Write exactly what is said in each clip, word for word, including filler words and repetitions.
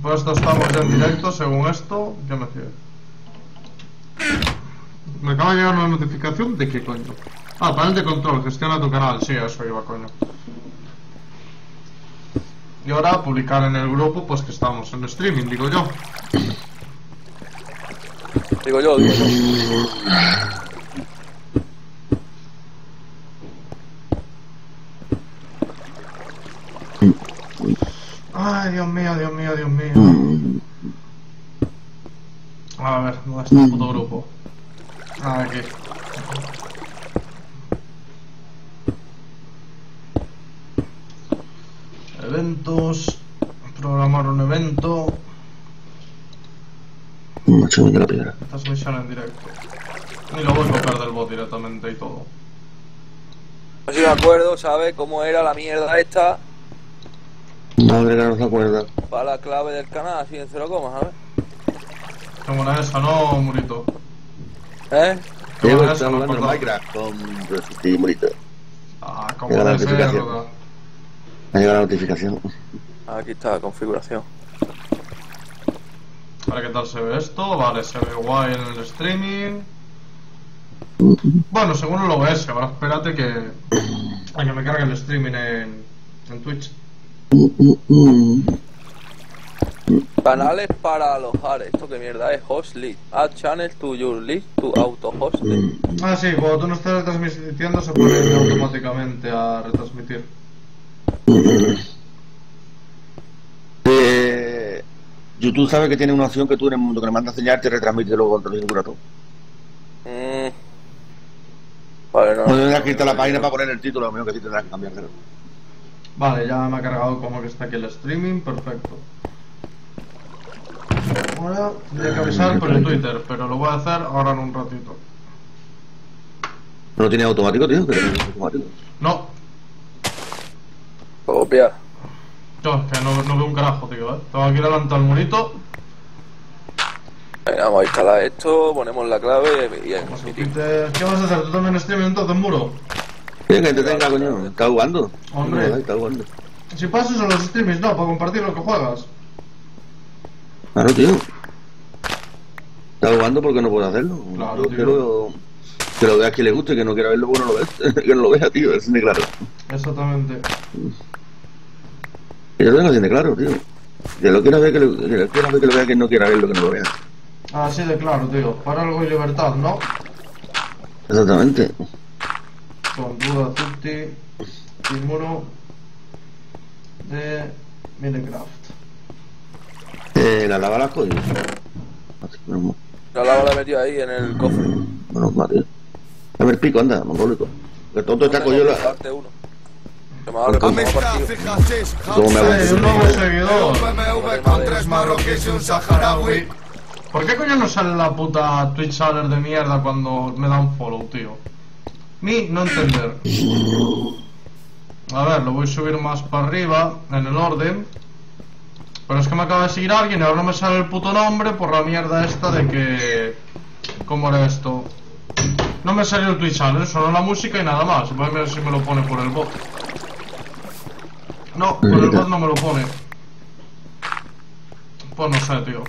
Pues esto estamos ya en directo, según esto. ¿Qué me sigue? Me acaba de llegar una notificación de qué coño. Ah, panel de control, gestiona tu canal. Sí, eso iba, coño. Y ahora publicar en el grupo, pues que estamos en streaming, digo yo. Digo yo, digo yo. Ay, Dios mío, Dios mío, Dios mío. A ver, ¿dónde está el puto grupo? Ah, aquí. Eventos. Programar un evento. Macho de la piedra. Transmisión en directo. Y lo voy a copiar del bot directamente y todo. No sé si me acuerdo, ¿sabes cómo era la mierda esta? Madre que no se acuerda. Para la clave del canal, así en cero coma, ¿sabes? Qué buena esa, ¿no, Murito? ¿Eh? Qué Diego buena está esa, no jugando en perdón. Minecraft con Resistir Morita. Ah, como Llega la debe ser, notificación. ¿verdad? Me ha llegado la notificación. Aquí está la configuración. Vale, ¿qué tal se ve esto? Vale, se ve guay en el streaming. Bueno, según el O B S, ahora espérate que... a que me cargue el streaming en, en Twitch. Canales para alojar. ¿Esto qué mierda es? Host list. Add channel to your list to auto host list. Ah, sí, cuando tú no estás retransmitiendo se pone automáticamente a retransmitir. Eh, YouTube sabe que tiene una opción que tú en el mundo que le mandas señal te retransmite luego contra el curato. Mm. Vale, no. No tendrás que irte a la página para poner el título, a lo menos que sí tendrás que cambiarlo. Vale, ya me ha cargado como que está aquí el streaming, perfecto. Ahora tendría que avisar por el Twitter, pero lo voy a hacer ahora en un ratito. ¿No lo tiene automático, tío? ¿Que tiene automático? No, Copia. yo es que no, no veo un carajo, tío, eh. Tengo aquí delante al Murito. Venga, vamos a instalar esto, ponemos la clave y y Vamos a emitimos. Twitter. ¿Qué vas a hacer? ¿Tú también streaming entonces, Muro? Sí, que te tenga, coño. Está jugando. Hombre. No, está jugando. Si pasas a los streamings, no, para compartir lo que juegas. Claro, tío. Está jugando porque no puede hacerlo. Claro, Yo tío. quiero que lo veas que le guste, que no quiera verlo, bueno, no lo ves. Que no lo vea, tío. Eso es claro. Exactamente. Que yo lo tengo así de claro, tío. Que lo quiera ver, que lo, que lo quiera ver, que lo vea, que no quiera verlo, que no lo vea. Así de claro, tío. Para algo y libertad, ¿no? Exactamente. Con duda, Zuti y Muro de Minecraft. Eh, la lava la has jodido. Menos La lava la he metido ahí en el cofre. mal, tío. Dame el pico, anda, mongólico. El tonto está cogido la... Parte uno. Se me ha dado el partido. ¿Cómo me hago? ¡Eh, un nuevo seguidor! B M W con tres marroquíes y un saharaui. ¿Por qué coño no sale la puta Twitch Alert de mierda cuando me da un follow, tío? Mi no entender. A ver, lo voy a subir más para arriba, en el orden. Pero es que me acaba de seguir alguien y ahora no me sale el puto nombre por la mierda esta de que... ¿Cómo era esto? No me salió el Twitch Alert, solo la música y nada más. Voy a ver si me lo pone por el bot. No, por el bot no me lo pone. Pues no sé, tío.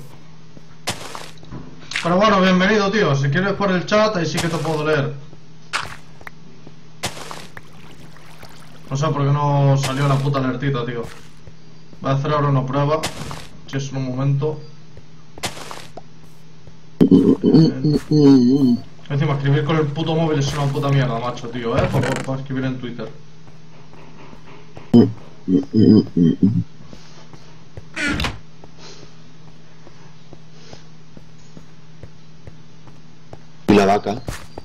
Pero bueno, bienvenido, tío. Si quieres por el chat, ahí sí que te puedo leer. No sé por qué no salió la puta alertita, tío. Voy a hacer ahora una prueba. Si es en un momento. Encima, escribir con el puto móvil es una puta mierda, macho, tío, eh. Para, para escribir en Twitter. Y la vaca.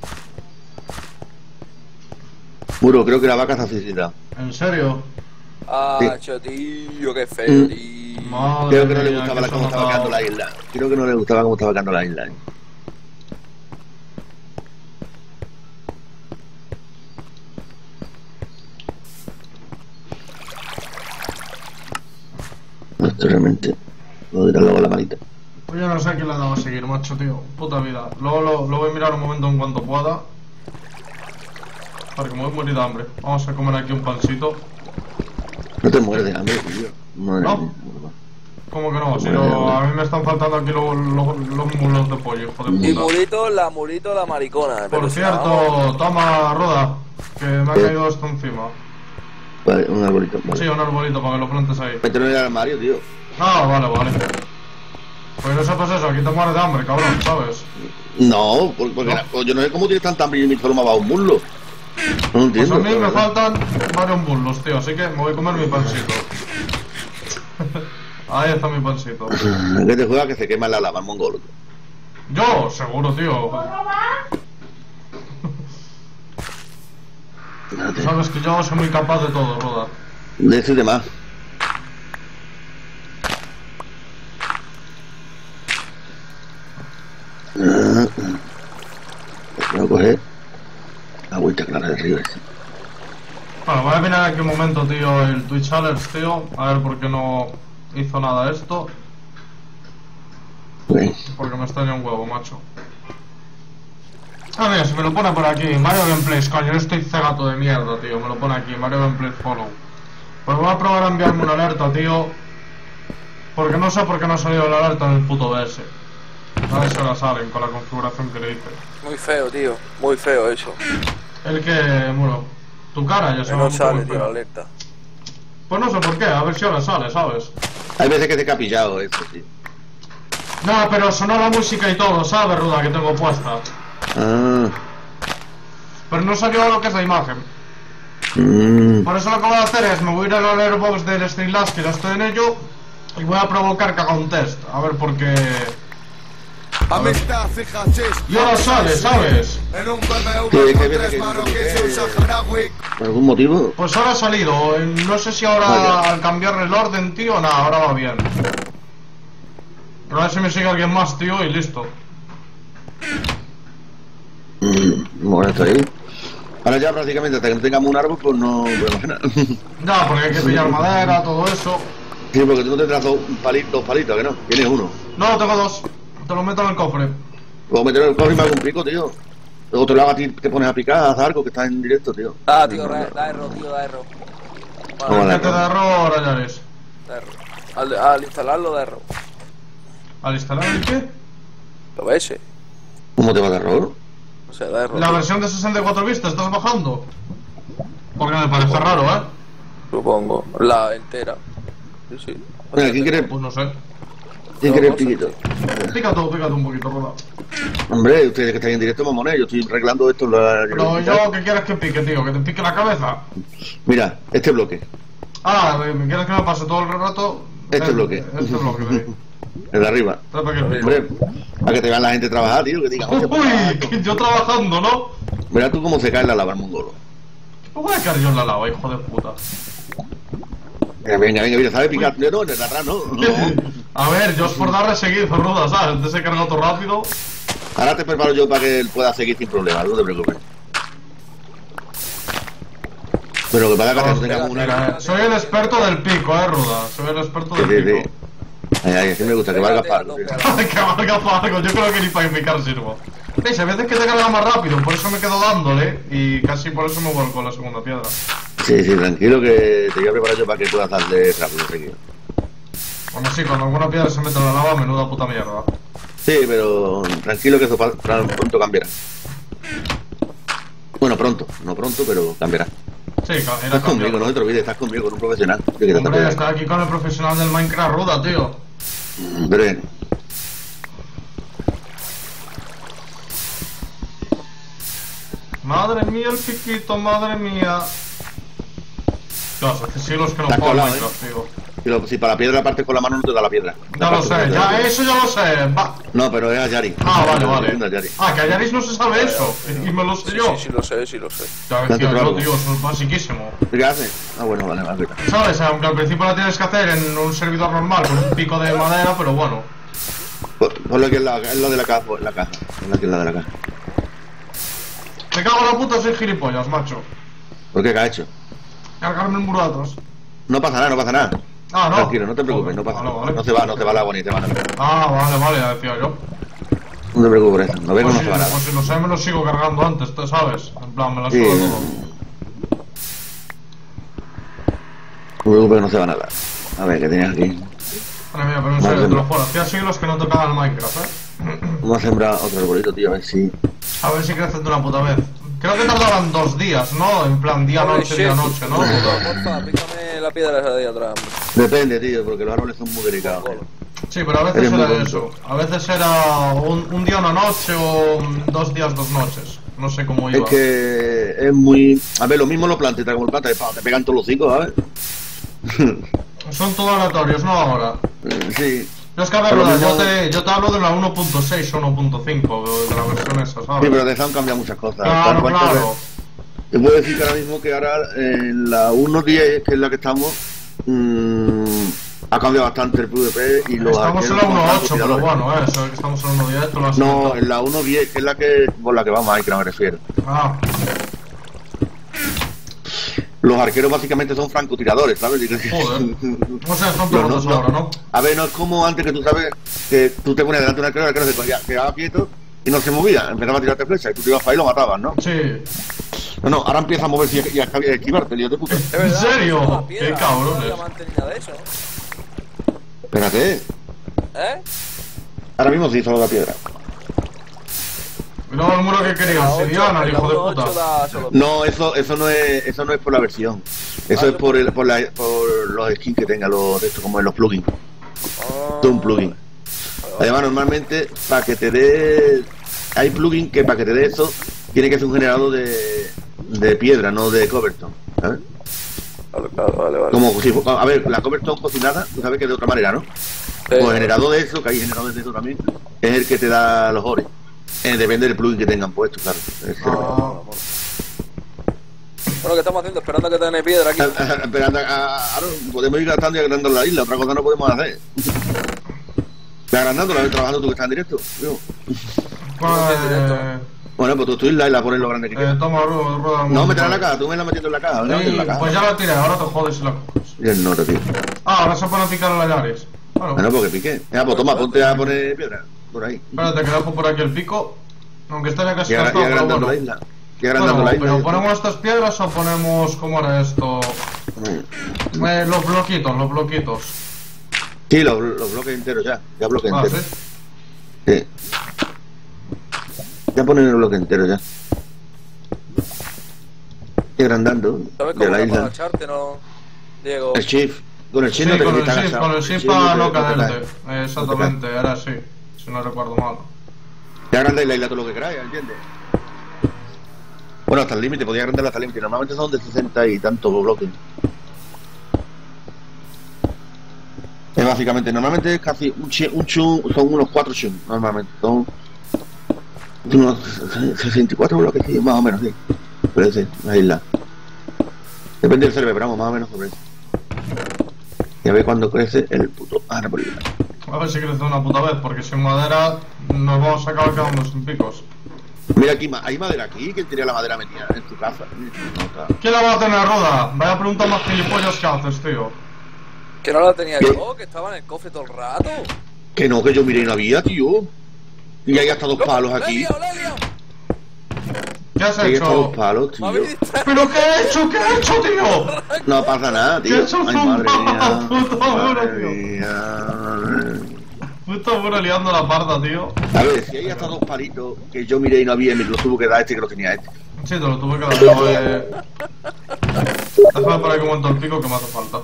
Muro, creo que la vaca está suicidada. ¿En serio? Ah, tío, qué feo, tío. Madre Creo que no le mía, gustaba qué la, cómo estaba sonotado. quedando la isla. Creo que no le gustaba cómo estaba quedando la isla. ¿eh? Esto realmente lo dirá luego la manita. Pues yo no sé a quién le ha dado a seguir, macho, tío. Puta vida. Luego lo, lo voy a mirar un momento en cuanto pueda. Porque me voy a morir de hambre. Vamos a comer aquí un pancito. No te mueres de hambre, tío. Madre ¿No? mía, ¿Cómo que no? Si no, a mí me están faltando aquí los, los, los mulos de pollo, hijo de puta. Y Murito, la Murito, la maricona. Por pero cierto, vamos. toma, Roda, que me ha ¿Qué? caído esto encima. Vale, un arbolito. Vale. Sí, un arbolito para que lo plantes ahí. Mételo en el armario, tío. Ah, vale, vale. Pues no sepas eso, aquí te mueres de hambre, cabrón, ¿sabes? No, por- porque ¿No? pues yo no sé cómo tienes tanta hambre y solo me ha dado un muslo. No lo Pues entiendo. a mí la me verdad. faltan varios bullos, tío, así que me voy a comer mi pancito. Ahí está mi pancito. Que te juega que se quema en la lava, el mongolo. Yo, seguro, tío. Fíjate. Sabes que yo soy muy capaz de todo, Roda. De eso y demás. Ah, voy a coger agüita clara de río ese. Bueno, voy a mirar aquí un momento, tío, el Twitch Alerts, tío. A ver por qué no hizo nada esto. Ven. Porque me extraña un huevo, macho. Ah, mira, se me lo pone por aquí. Mario Gameplays, coño, yo estoy cegato de mierda, tío. Me lo pone aquí, Mario Gameplays Follow. Pues voy a probar a enviarme una alerta, tío. Porque no sé por qué no ha salido la alerta en el puto B S. A ver si ahora salen con la configuración que le hice. Muy feo, tío. Muy feo eso. El que, bueno, tu cara ya se Que me no ha sale, tío, la alerta. Pues no sé por qué, a ver si ahora sale, ¿sabes? Hay veces que te he capillado eso, sí. No, pero sonó la música y todo, ¿sabes, Ruda, que tengo puesta? Ah. Pero no salió lo que es la imagen. Mm. Por eso lo que voy a hacer es, me voy a ir al airbox del Streamlabs, que ya estoy en ello, y voy a provocar que haga un test, a ver por qué... Amistad, fijachis. Y ahora sale, ¿sabes? En un B M Sí, W es que con hay veces tres que- marroquíes y un que- saharaui. ¿Por algún motivo? Pues ahora ha salido, eh, no sé si ahora Vaya. al cambiarle el orden, tío, nada, ahora va bien. Pero a ver si me sigue alguien más, tío, y listo. Mm. Bueno, estoy ahí. Ahora ya prácticamente hasta que no tengamos un árbol, pues no podemos hacer nada. Ya, porque hay que pillar madera, todo eso. Sí, porque tú no tendrás dos palitos, dos palitos, ¿que no? Tienes uno. No, tengo dos. Te lo meto en el cofre. Puedo meterlo en el cofre y me hago un pico, tío. Luego te lo hago a ti, te pones a picar, haz algo que está en directo, tío. Ah, tío, da, da error, tío, da error. Vale. Vale, El que te da error, ahora ya ves. da error. Al, al instalarlo da error. ¿Al instalar el qué? ¿Lo ves? eh? ¿Cómo te va a dar error? O sea, da error. La tío. versión de sesenta y cuatro bits, ¿te estás bajando? Porque me parece raro, ¿eh? Supongo. La entera. Sí, sí. Venga, ¿quién quiere, Pues no sé. ¿quién quiere el piquito? Pica todo, pica todo un poquito, Roda. Hombre, ustedes que están en directo, mamones, yo estoy arreglando esto. La... Pero yo, ¿qué quieres que pique, tío? ¿Que te pique la cabeza? Mira, este bloque, Ah, ¿me quieres que me pase todo el rato? Este bloque. Este bloque, de ahí. el de arriba. Trae para que pique. Hombre, a que te vean la gente trabajar, tío, que digan, oye, Uy, que yo trabajando, ¿no? verás tú cómo se cae la lava el mongolo. ¿Cómo voy a caer yo en la lava, hijo de puta? Venga, venga, venga, mira, ¿sabes picar? No, en el atrás no. no. A ver, yo es por darle seguido, Ruda, ¿sabes? Antes se carga todo rápido. Ahora te preparo yo para que él pueda seguir sin problemas, no te preocupes. Pero que para que no tengamos una... Mira, eh, soy el experto del pico, eh, Ruda. Soy el experto Sí, del sí, pico. sí. Ay, ay, así me gusta, que valga para algo, tío. Ay, que valga para algo, yo creo que ni para picar sirvo. ¿Veis? A veces que te carga más rápido, por eso me quedo dándole y casi por eso me vuelco con la segunda piedra. Sí, sí, tranquilo que te voy a preparar yo para que puedas darle rápido, seguido. Bueno, sí, cuando alguna piedra se mete en la lava, menuda puta mierda. Sí, pero tranquilo que eso pa- pra- pronto cambiará. Bueno, pronto, no pronto, pero cambiará. Sí, ca- era Estás conmigo, cambiar. no te olvides, estás conmigo con un profesional. Yo que te Hombre, tapo está aquí con el profesional del Minecraft, Ruda, tío. la- Hombre, Madre mía, el piquito, madre mía. Dios, hace siglos que no Te has juego al colado, Minecraft, tío. si, lo- si para la piedra partes con la mano no te da la piedra. Ya lo La sé, partes con la ya, piedra. eso ya lo sé. Va. No, pero es a Yari. Ah, vale, Es vale. a Yari. Ah, que a Yaris no se sabe eso. Y me lo sé Sí, yo. sí, sí lo sé, sí lo sé. Ya Date decía yo, trago. tío, eso es basiquísimo. ¿Qué haces? Ah, bueno, vale, vale. ¿Sabes? Aunque al principio la tienes que hacer en un servidor normal con un pico de madera, pero bueno. Pon- Ponlo aquí en la, en la de la caja, en la caja. Ponlo aquí en la de la caja. Me cago en la puta, soy gilipollas, macho. ¿Por qué? ¿Qué ha hecho? Cargarme el muro de atrás. No pasa nada, no pasa nada. Ah, no. Tranquilo, no te preocupes, no pasa Vale, nada. vale. No se va, no te va la bonita, te va nada. Ah, vale, vale, ya decía yo. No te preocupes por eso, no vengo, Pues no si, se va nada. pues si lo sé, me lo sigo cargando antes, ¿tú sabes? En plan, me la Sí. suda todo. No te preocupes que no se va nada. A ver, ¿qué tienes aquí? Madre mía, pero en serio, te lo juro, hacía siglos que no tocaba el Minecraft, ¿eh? Vamos a sembrar otro arbolito, tío, a ver si... A ver si crece de una puta vez. Creo que tardaban dos días, ¿no? En plan, día-noche, día-noche, ¿no? Porfa, pícame la piedra esa de ahí atrás. Depende, tío, porque los árboles son muy delicados. Sí, pero a veces Eres muy era tonto. eso. A veces era un, un día, una noche o dos días, dos noches. No sé cómo iba. Es que es muy... A ver, lo mismo lo plantas, como el planta, te pegan todos los hocicos, ¿sabes? Son todos aleatorios, ¿no? Ahora. Sí. Yo es que a ver, Pero lo yo, mismo- te, yo te hablo de la uno punto seis o uno punto cinco, de la versión esa, ¿sabes? Sí, pero de esa han cambiado muchas cosas. Claro, ¿Te das cuenta? claro. Te puedo decir que ahora mismo que ahora en la uno punto diez, que es la que estamos, mmm, ha cambiado bastante el PvP y los Estamos en arqueros la son uno punto ocho, pero francotiradores. bueno, eh, eso es que estamos en la uno punto diez, tú lo has No, comentado. en la uno punto diez, que es la que por la que vamos ahí, que no me refiero. Ah, Los arqueros básicamente son francotiradores, ¿sabes? joder. O sea, son No, no, pilotos no. ahora, ¿no? A ver, no es como antes que tú sabes que tú te ponías delante de un arquero, el arquero se cogía- quedaba quieto y no se movía, empezaba a tirarte flechas y tú te ibas para ahí y lo matabas, ¿no? Sí. No, no, ahora empieza a moverse y a, y a esquivarte, lío de puta. Es ¿En verdad, serio? eso es la piedra, Qué cabrones. No había mantenido de eso. Espérate, ¿Eh? ahora mismo se hizo la piedra. Y luego el muro que quería, La obsidiana, el ocho- hijo de la uno punto ocho puta. da solo- No, eso, eso no es, eso no es por la versión. Eso es por el, por, la, por los skins que tenga los de esto, como en los plugins. Ah. De un plugin. Además, normalmente para que te dé, hay plugin que para que te dé eso tiene que ser un generador de, de piedra, no de cobblestone, ¿sabes? Vale, claro, vale, vale. Como si, fu- a ver, la cobblestone cocinada, tú sabes que de otra manera, ¿no? Sí. Pues el generador de eso, que hay generadores de eso también, es el que te da los ores. Eh, depende del plugin que tengan puesto, claro. Es- Ah, Bueno, ¿qué estamos haciendo? Esperando a que te den piedra aquí. Esperando a, a- a- podemos ir gastando y agrandando la isla, otra cosa no podemos hacer. Ve agrandándola, ve trabajando tú que estás en directo. Digo. pues, Bueno, pues tú tu isla y la pones lo grande que eh, quieras. toma, rueda, rueda. No, métela en la caja, tú me la metiendo en la caja, ¿verdad? En la caja. Pues ya la tiré, ahora te jodes si la coges. Y el nota, tío. Ah, ahora se pone a picar en la Yaris. Bueno, Bueno, porque pique. Ya, pues toma, ponte a poner piedra. Por ahí. espérate que dejo por aquí el pico. Aunque estaría casi Y, agra- y gastado, pero agrandando bueno. la isla. Y agrandando Bueno, la isla. pero ponemos estas piedras o ponemos, ¿cómo era esto? Eh, los bloquitos, los bloquitos. Sí, los, los bloques enteros ya. Ya bloques Ah, enteros. ¿sí? Sí. Ya ponen el bloque entero ya. Y agrandando ¿Sabes de cómo la te isla. agacharte, no? Diego. El shift. Con el Sí, shift no te con el quitas shift, agachado. con el El shift shift para te- no te caes. caerte. Eh, Exactamente, era así, si no recuerdo mal. Y agrandáis la isla todo lo que queráis, ¿entiendes? Bueno, hasta el límite, podía agrandarla hasta el límite. Normalmente son de sesenta y tantos bloques. Es básicamente, normalmente es casi un, chi- un chun, son unos cuatro chun, normalmente. Son unos sesenta y cuatro bloques, sí, más o menos, sí. Pero sí, la isla. Depende del server, pero vamos, más o menos sobre eso. Y a ver cuándo crece el puto árbol. A ver si crece una puta vez, porque sin madera nos vamos a acabar quedando sin picos. Mira aquí, ma- hay madera aquí. ¿Quién tenía la madera metida en tu casa? No, está. ¿Quién la va a tener, Ruda? Vaya pregunta más gilipollas que haces, tío. Que no la tenía ¿Qué? yo, que estaba en el cofre todo el rato. Que no, que yo miré y no había, tío. Y hay hasta dos palos aquí. ¡Lelio, Lelio! ¿Qué has Hay hasta dos hecho? palos, Me tío. habéis distraído. ¿Pero qué he hecho? ¿Qué he hecho, tío? No pasa nada, ¿Qué tío. he hecho? Ay, madre mía. Puta madre, Madre tío. mía. Puta pura liando la parda, tío. A ver, si hay hasta dos palitos que yo miré y no había, me los tuvo que dar este que lo tenía este. Sí, te lo tuve que dar yo, eh. Déjame por ahí que monto el pico que me hace falta.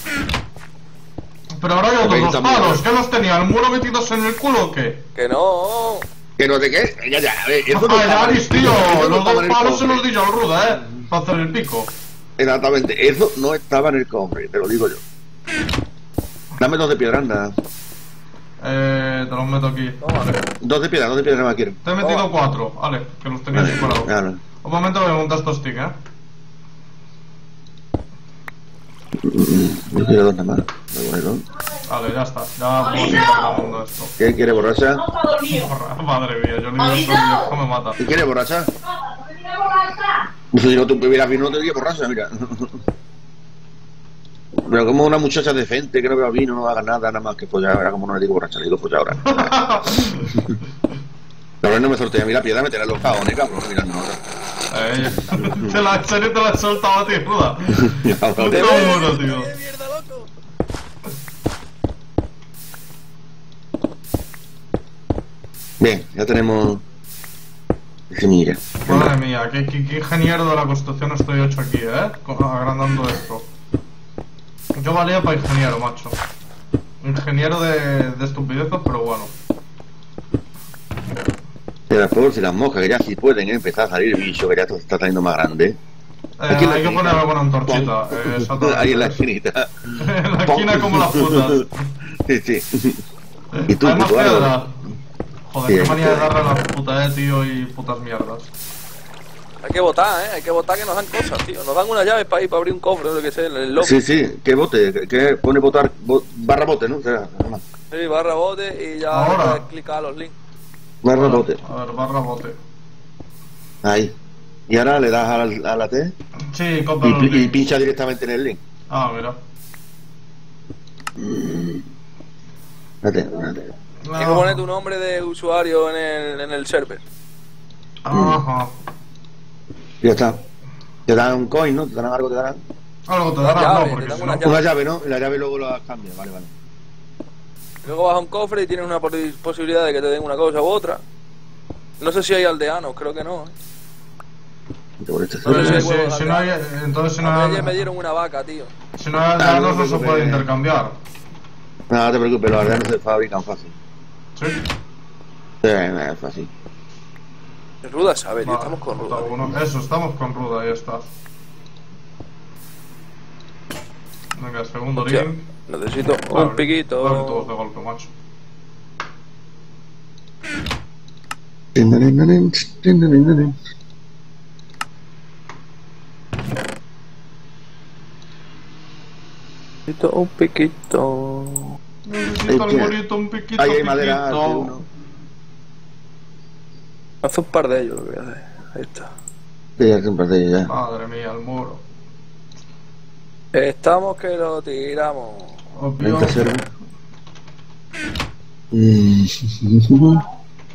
Pero ahora hay otros Ahí dos también. palos. ¿Qué los tenía? ¿El muro metidos en el culo o qué? Que no. Que no sé qué. Ya, ya, a ver, eso no Ah, estaba- Yaris, tío. eso no Los estaba dos en el palos se cofre. los di yo al Ruda, eh. Para hacer el pico. Exactamente, eso no estaba en el cofre, te lo digo yo. Dame dos de piedra, anda. Eh, te los meto aquí. Vale. Dos de piedra, dos de piedra no me quiero. Te he metido cuatro. Vale, que los tenía Vale, separados. claro. Un momento voy a montar estos sticks, eh. Yo quiero dos nada más. Me voy, ¿no? Vale, ya está. Ya puedo seguir grabando esto. ¿Qué quiere borracha? Madre mía, yo ni de esto me mata. ¿Qué quiere borracha? Si no tú bebieras vino no te diría borracha, mira. Pero como una muchacha decente que no beba vino, no haga nada, nada más que follar. Ahora como no le digo borracha, le digo follar ahora. La verdad no me sortea a mí la piedra, meterá en los cajones, cabrón, mira, no. Eh, te la, en serio te la he soltado a ti, Ruda. Ya, Puto vale. muro, tío. ¡Qué mierda, loco! Bien, ya tenemos semilla. Madre mía, qué, qué, qué ingeniero de la construcción estoy hecho aquí, ¿eh? Con- Agrandando esto. Yo valía para ingeniero, macho. Ingeniero de, de estupideces, pero bueno. De las pobres y las moscas, que ya sí pueden empezar a salir bicho, que ya todo está saliendo más grande. Eh, Aquí en la hay que esquina. poner alguna antorchita. Pon. Eh, exactamente. Ahí en la esquinita. En la esquina como las putas. Sí, sí. Y tú, Hay más puto, algo. piedra. Joder, Sí, qué hay manía de piedra. darle a las putas, eh, tío, y putas mierdas. Hay que votar, ¿eh? Hay que votar que nos dan cosas, tío. Nos dan una llave para ir para abrir un cofre o lo que sea, en el loco. Sí, sí, que bote, que, que pone votar, bo- barra bote, ¿no? O sea, normal. Sí, barra bote y ya Ahora. puedes clicar a los links. Barra bote. A ver, barra bote. Ahí. Y ahora le das a la, a la T Sí, copia y, los pi- y links. pincha directamente en el link. Ah, mira. Espérate, espérate. Tienes que poner tu nombre de usuario en el, en el server. Ajá. Ya está. Te dan un coin, ¿no? Te dan algo, te dan Algo te Una dará, llave, no, porque te dan si una no... llave. una llave, ¿no? Y la llave luego la cambia, vale, vale. Luego vas a un cofre y tienes una pos- posibilidad de que te den una cosa u otra. No sé si hay aldeanos, creo que no. ¿eh? Por este Pero sé, si, huevos si, si no hay... aldeanos. Entonces si no A mí hay... ayer me dieron una vaca, tío. Si no hay Ah, aldeanos no, no se porque- puede intercambiar. No, no te preocupes, los aldeanos se fabrican fácil. Sí. Sí, es fácil. Ruda sabe, tío. Vale, Estamos con puta, Ruda. tío. uno. Eso, estamos con Ruda, ahí está. Venga, segundo Hostia, link. necesito Vale, un piquito. Dale todos de golpe, macho. Necesito un piquito. Necesito Ahí, el bolito, un piquito, Ahí hay piquito. madera, hace uno. Hace un par de ellos lo voy a hacer. Ahí está. Sí, ya siempre de ya. Madre mía, el muro. Estamos que lo tiramos. Obvio. Vente a hacer un- Mm.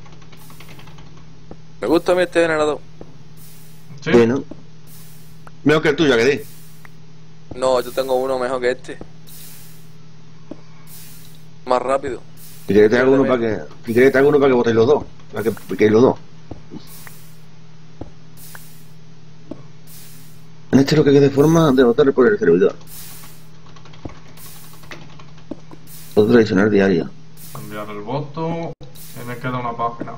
Me gusta a mí este generador. Sí. Bueno. Mejor que el tuyo, ¿a que di? No, yo tengo uno mejor que este. Más rápido. Si quieres te hago uno para que. Si quieres te hago uno para que votéis los dos. Para que piquéis los dos. En este lo que quede forma de votar por el servidor. Otro tradicional diario. Enviar el voto. Y me queda una página.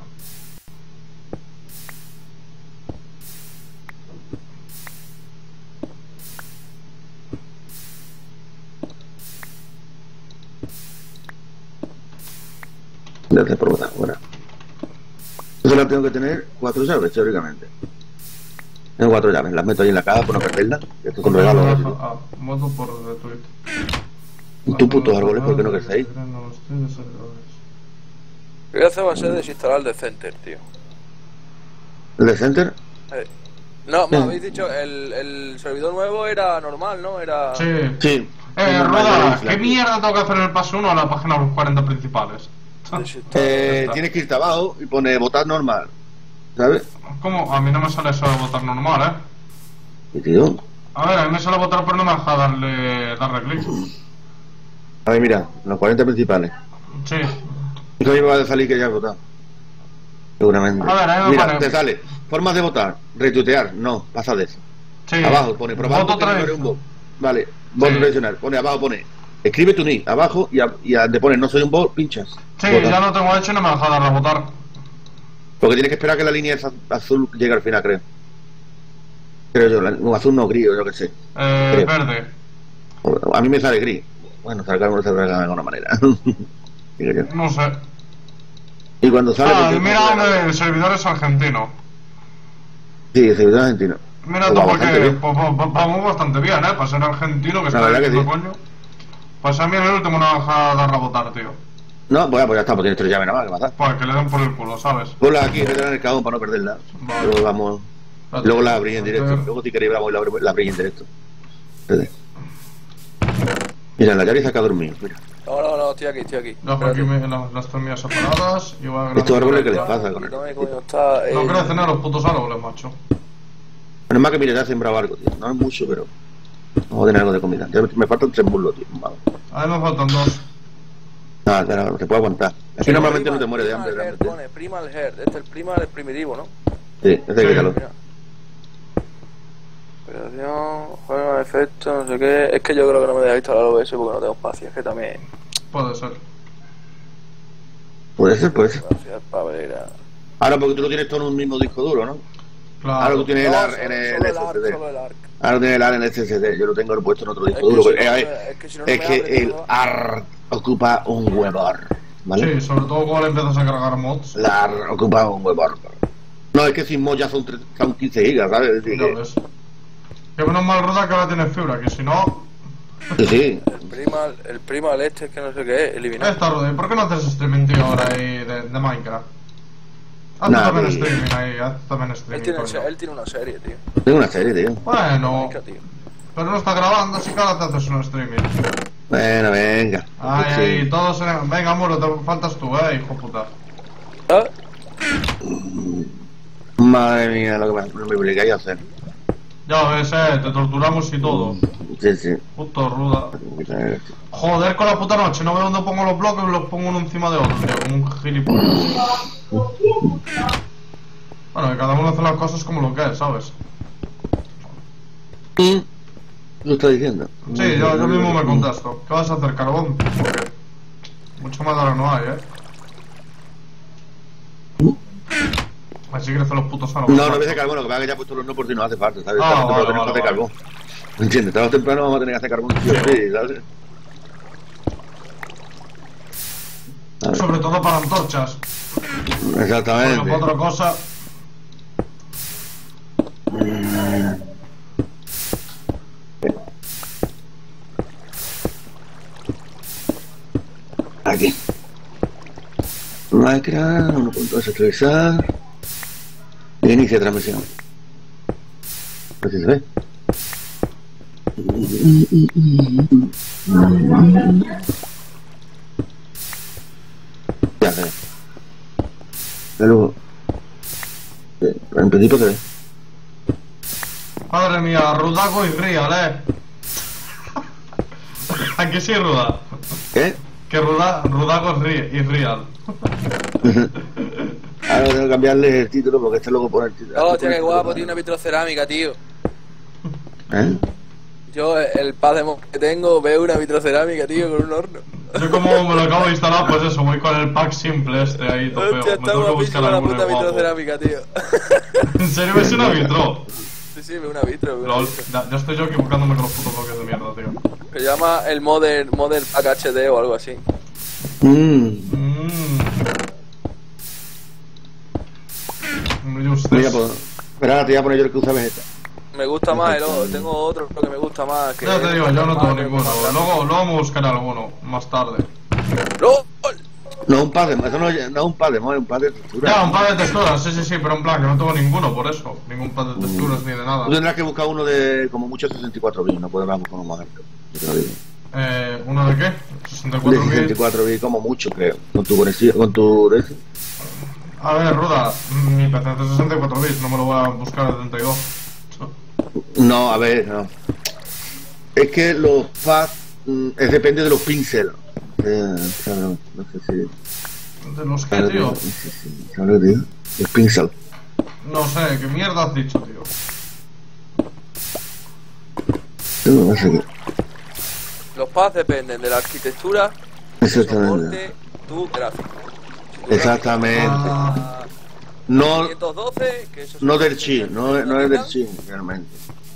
Desde por votar, bueno. Yo solo tengo que tener cuatro llaves, teóricamente. Tengo cuatro llaves, las meto ahí en la caja para no perderlas. Estos son regalos. ¿no? Ah, voto por retweet. Y tú, putos árboles, ¿por qué no crecéis? Lo que voy a hacer va a ser desinstalar el de Center, tío. ¿El de Center? Eh, No, me Sí. habéis dicho, el, el servidor nuevo era normal, ¿no? Era... Sí. Sí. Eh, Ruda, ¿qué mierda tengo que hacer en el paso uno a la página de los cuarenta principales? Desinstalar. Eh, está. tienes que irte abajo y pone votar normal. ¿Sabes? ¿Cómo? A mí no me sale eso de votar normal, ¿eh? Y tío. A ver, a mí me sale votar, pero no me deja darle, darle clic. A ver, mira, los cuarenta principales. Sí. Y que a mí me va a salir que ya has votado. Seguramente. A ver, ahí me Mira, pone- te sale. Formas de votar. Retuitear. No, pasa de eso. Sí. Abajo pone probar Voto que no eres tres. un bot. Vale, voto Sí. tradicional. Pone abajo, pone. Escribe tu nick abajo y, a, y a- te pone no soy un bot, pinchas. Sí, Vota. ya lo tengo hecho y no me deja darle a votar. Porque tienes que esperar que la línea esa azul llegue al final, creo. Creo yo, la- no, azul no, gris o yo qué sé. Eh, Creo. verde. O- A mí me sale gris. Bueno, salga no se de alguna manera. Digo yo. No sé. Y cuando sale. Ah, porque- y mira dónde el servidor es argentino. Sí, servidor argentino. Mira Pues tú, va porque bastante bien. pues, pues, pues, vamos bastante bien, ¿eh? Para ser argentino, que está verdad que diciendo sí. coño. Pues a mí en el último no me deja darle a votar, tío. No, pues ya, pues ya está, pues tienes tres llaves nada más, ¿qué pasa? Pues que le den por el culo, ¿sabes? Ponla aquí, métela en el cajón para no perderla. Vale. Luego vamos. Espérate. Luego la abrí en directo. Enter. Luego si queréis la, la, la abrí en directo. Espérate. Mira, la llave saca a dormir. Mira. No, no, no, estoy aquí, estoy aquí. Dejo aquí Espérate. mi- las, las tres mías separadas y voy a Estos árboles que les agrandar. pasa con él. No me coño, está... No eh, crecen a los putos árboles, macho. Menos mal que mira, ya he sembrado algo, tío. No es mucho, pero. Vamos a tener algo de comida. Ya me faltan tres muslos, tío. Vamos. A mí me faltan dos. No, te, te puedo aguantar. Es que normalmente no te mueres de hambre, Primal Heart, realmente. pone Primal Heart. Este es el primal, el primitivo, ¿no? Sí, ese Sí, que calor. Mira. Operación, juego, efecto, no sé qué. Es que yo creo que no me deja instalar O B S porque no tengo espacio. Es que también. Puede ser. Puede ser, puede ser. Gracias, Pavera. Ahora porque tú lo tienes todo en un mismo disco duro, ¿no? Claro. Ahora tú tienes el No, A R solo- en el solo el S arc, S D. solo el arc. Ahora tienes el A R en el S S D. Yo lo tengo puesto en otro Es disco que duro. si porque, no, eh, me- es que si no, no es me que abre, el tío. A R ocupa un huevor, ¿vale? Sí, sobre todo cuando le empiezas a cargar mods. La A R ocupa un huevor. No, es que sin mod ya son, tres- son quince gigas, ¿sabes? Es decir, Ya que, ves. Que menos mal Ruda que ahora tiene fibra, que si no. sí, sí. El primal, el primal este es que no sé qué es, eliminar. Esta Ruda, ¿y por qué no haces streaming, tío, ahora ahí de, de Minecraft? Haz tú Nah, también tío. streaming ahí, haz también Él streaming. tiene, coño. él tiene una serie, tío. Tengo una serie, tío. Bueno, Marica, tío. pero no está grabando, así que ahora te haces un streaming. Bueno, venga. Ay, Sí. ay, todos en... Venga, Muro, te faltas tú, eh, hijo puta. ¿Ah? Madre mía, lo que me, me obligáis a hacer. Ya ves, eh, te torturamos y todo. Sí, sí. Puto Ruda. Joder, con la puta noche, no veo dónde pongo los bloques y los pongo uno encima de otro, tío, como un gilipollas. Bueno, que cada uno hace las cosas como lo que es, ¿sabes? ¿Lo está diciendo? Sí, yo, yo mismo me contesto. ¿Qué vas a hacer, carbón? Porque mucho más ahora no hay, ¿eh? Así crecen los putos árboles. No, no voy a hacer carbón, lo que pasa es que ya he puesto los no por si no hace falta, ¿sabes? Ah, Tarde o vale, temprano tenemos vale, que hacer vale. carbón. ¿Entiendes? Tarde o temprano vamos a tener que hacer carbón, tío, sí, ¿sabes? A ver. Sobre todo para antorchas. Porque Exactamente. para otra cosa... Aquí. Minecraft, uno punto dos actualizar. Y inicia transmisión. A ver si se ve. Ya se ve. Pero, eh, en principio se ve. Madre mía, Rudaco y Real, ¿eh? ¿A que sí, Ruda? ¿Qué? Que Ruda, Rudaco es ri- y Real. Ahora tengo que cambiarle el título porque este luego pone el título. Hostia, qué guapo, tiene una vitrocerámica, tío. ¿Eh? Yo, el pad de mod que tengo, veo una vitrocerámica, tío, con un horno. Yo como me lo acabo de instalar, pues eso, voy con el pack simple este ahí, topeo. Hostia, Me está tengo que buscar guapísima la alguno puta guapo. vitrocerámica, tío. ¿En serio ves una vitro? Sí, sí, veo una vitro, veo una Lol, vitro. ya, ya estoy yo equivocándome con los putos bloques de mierda, tío. Se llama el Modern, Modern Pack H D o algo así. Mmm. Mmm. Just Voy a this. poner. Espera, te voy a poner yo el que usa Vegeta. Me gusta más el otro, tengo otro que me gusta más. Que Ya te digo, yo no tengo que- ninguno. Luego, luego me buscaré alguno, más tarde. ¡LOL! No, un par de eso no, no es un par de mod, es un par de texturas. Ya, un par de texturas, sí, sí, sí, pero en plan que no tengo ninguno por eso. Ningún par de texturas ni de nada. Tú tendrás que buscar uno de como mucho sesenta y cuatro bits, no podrás buscar uno más alto. Yo te lo digo. Eh, ¿uno de qué? sesenta y De cuatro sesenta y bits. cuatro bits como mucho, creo. Con tu conexión, con tu... de ese. A ver, Ruda, mi P C es de sesenta y cuatro bits, no me lo voy a buscar de treinta y dos. No, a ver, no. Es que los pads mm, es depende de los píxeles. Eh, claro, no sé si... ¿De los qué, Claro, tío? no sé si- ¿sabes lo que digo? Los píxeles. No sé, ¿qué mierda has dicho, tío? No sé qué. Los pads dependen de la arquitectura, Exactamente. soporte, tu gráfico. Si tu Exactamente. Ah, gráfico No, quinientos doce, que eso no es- del chip, no, no es del chip, realmente.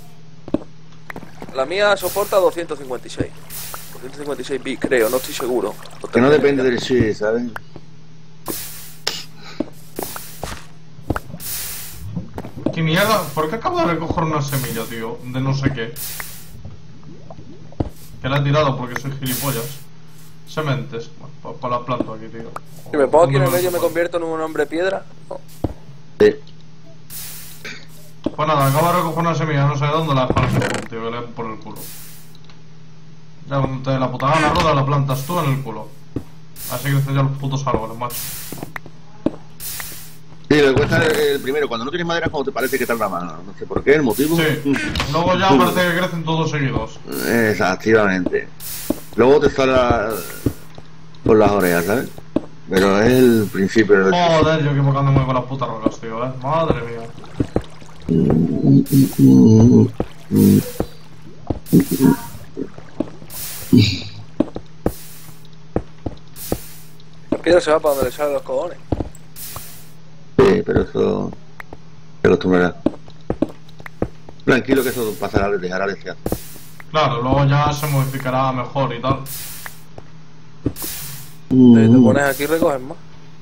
La mía soporta doscientos cincuenta y seis. doscientos cincuenta y seis bits, creo, no estoy seguro. Que no depende del chip, ¿sabes? ¿Qué mierda? ¿Por qué acabo de recoger una semilla, tío? De no sé qué. Que la he tirado porque soy gilipollas. Sementes. Bueno, pues pues la planto aquí, tío. Si me pongo aquí en el ¿Dónde medio, me pongo? convierto en un hombre piedra. No. Sí. Pues nada, acabo de recoger una semilla, no sé de dónde la dejo, tío, que le den por el culo. Ya cuando te dé la puta gana, Ruda, la plantas tú en el culo. Así crecen ya los putos árboles, macho. Sí, lo que cuesta el, el primero, cuando no tienes madera, como te parece que tarda más. No sé por qué, el motivo. Sí. Luego ya parece que crecen todos seguidos. Exactamente. Luego te sale la- por las orejas, ¿sabes? Pero es el principio del... Joder, yo equivocándome con las putas rocas, tío, eh. Madre mía. El piedra se va para donde le salen los cojones. Sí, pero eso... se acostumbrará. Tranquilo que eso pasará, le dejará de ser. Claro, luego ya se modificará mejor y tal. Te, te pones aquí y recoges más.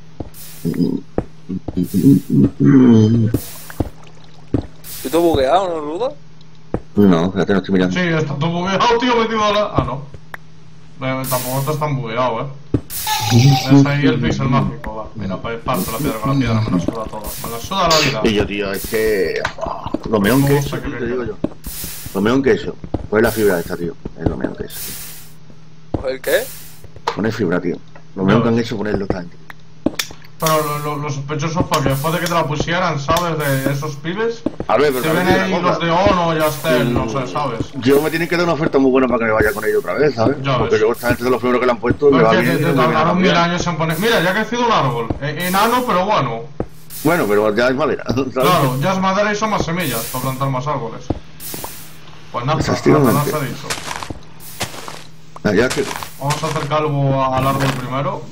¿Y tú bugueado, no, Ruda? No, fíjate, no estoy mirando. Sí, está todo bugueado, tío, metido a la... Ah, no. Eh, tampoco estás tan bugueado, eh. Es ahí el pixel mágico, va. Mira, pues parto la piedra con la piedra, me la suda todo. Me la suda la vida. Y yo, tío, es que... oh, lo mejor que eso, tío, te digo yo. Lo mejor que eso. Pues la fibra esta, tío. Es lo mejor que eso. ¿El qué? Poner fibra, tío. Lo mejor que han hecho ponerlo esta gente. Pero lo, lo, lo sospechoso fue que después de que te la pusieran, ¿sabes? De esos pibes, A ver, pero te ven ahí los de Ono, ya estén, no sé, ¿sabes? Yo me tienen que dar una oferta muy buena para que me vaya con ellos otra vez, ¿sabes? Ya Porque ves. yo esta gente de los primeros que le han puesto me va Porque bien. te, te me viene tardaron bien. mil años en poner... Mira, ya ha crecido un árbol. E- enano, pero bueno. Bueno, pero ya es madera, ¿sabes? Claro, ya es madera y son más semillas para plantar más árboles. Pues nada, Efectivamente. nada se ha dicho. Ah, ya que... Vamos a hacer calvo al árbol primero.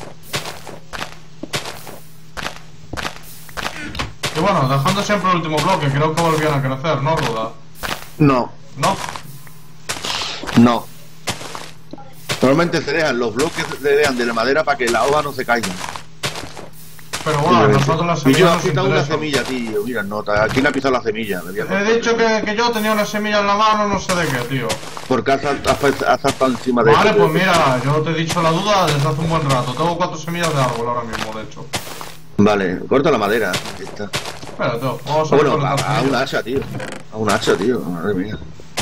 Y bueno, dejando siempre el último bloque, creo que volvían a crecer, ¿no, Ruda? No, ¿No? no. Normalmente se dejan los bloques, se dejan de la madera para que la hoja no se caiga. Pero bueno, a nosotros las Y yo semillas he nos quitado una interesan. semilla, tío. Mira, nota, aquí le ha pisado la semilla. Le voy a He cortar. dicho que, que yo tenía una semilla en la mano, no sé de qué, tío. Porque has, has, has saltado encima de Vale, esto, pues tío. mira, yo te he dicho la duda desde hace un buen rato. Tengo cuatro semillas de árbol ahora mismo, de hecho. Vale, corta la madera. Ahí está. Espera, tío, vamos a Bueno, ver con a, el a una tornillo. hacha, tío. A una hacha, tío. Madre mía.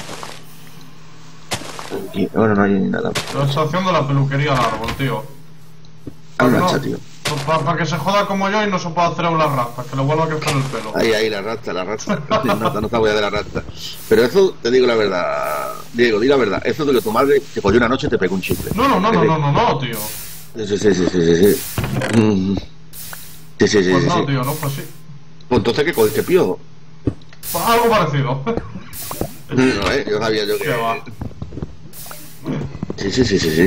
Aquí, bueno, no hay nada. La estación de la peluquería al árbol, tío. A una No, hacha, tío. Para que se joda como yo y no se pueda hacer las rastas, que le vuelva a crecer el pelo. Ahí, ahí, la rasta, la rasta. No, no te voy a de la rasta. Pero eso, te digo la verdad, Diego, di la verdad. Eso de que tu madre te cogió una noche y te pegó un chicle. No, no, no, no, no, no, no, tío. Sí, sí, sí, sí, sí, sí. Mm. Sí, sí, sí, Pues sí, no, sí. tío, no fue así. Pues entonces, ¿qué cogiste, piojo? Pues algo parecido. No, eh, yo sabía yo que... ¿Qué va? Sí, sí, sí, sí, sí.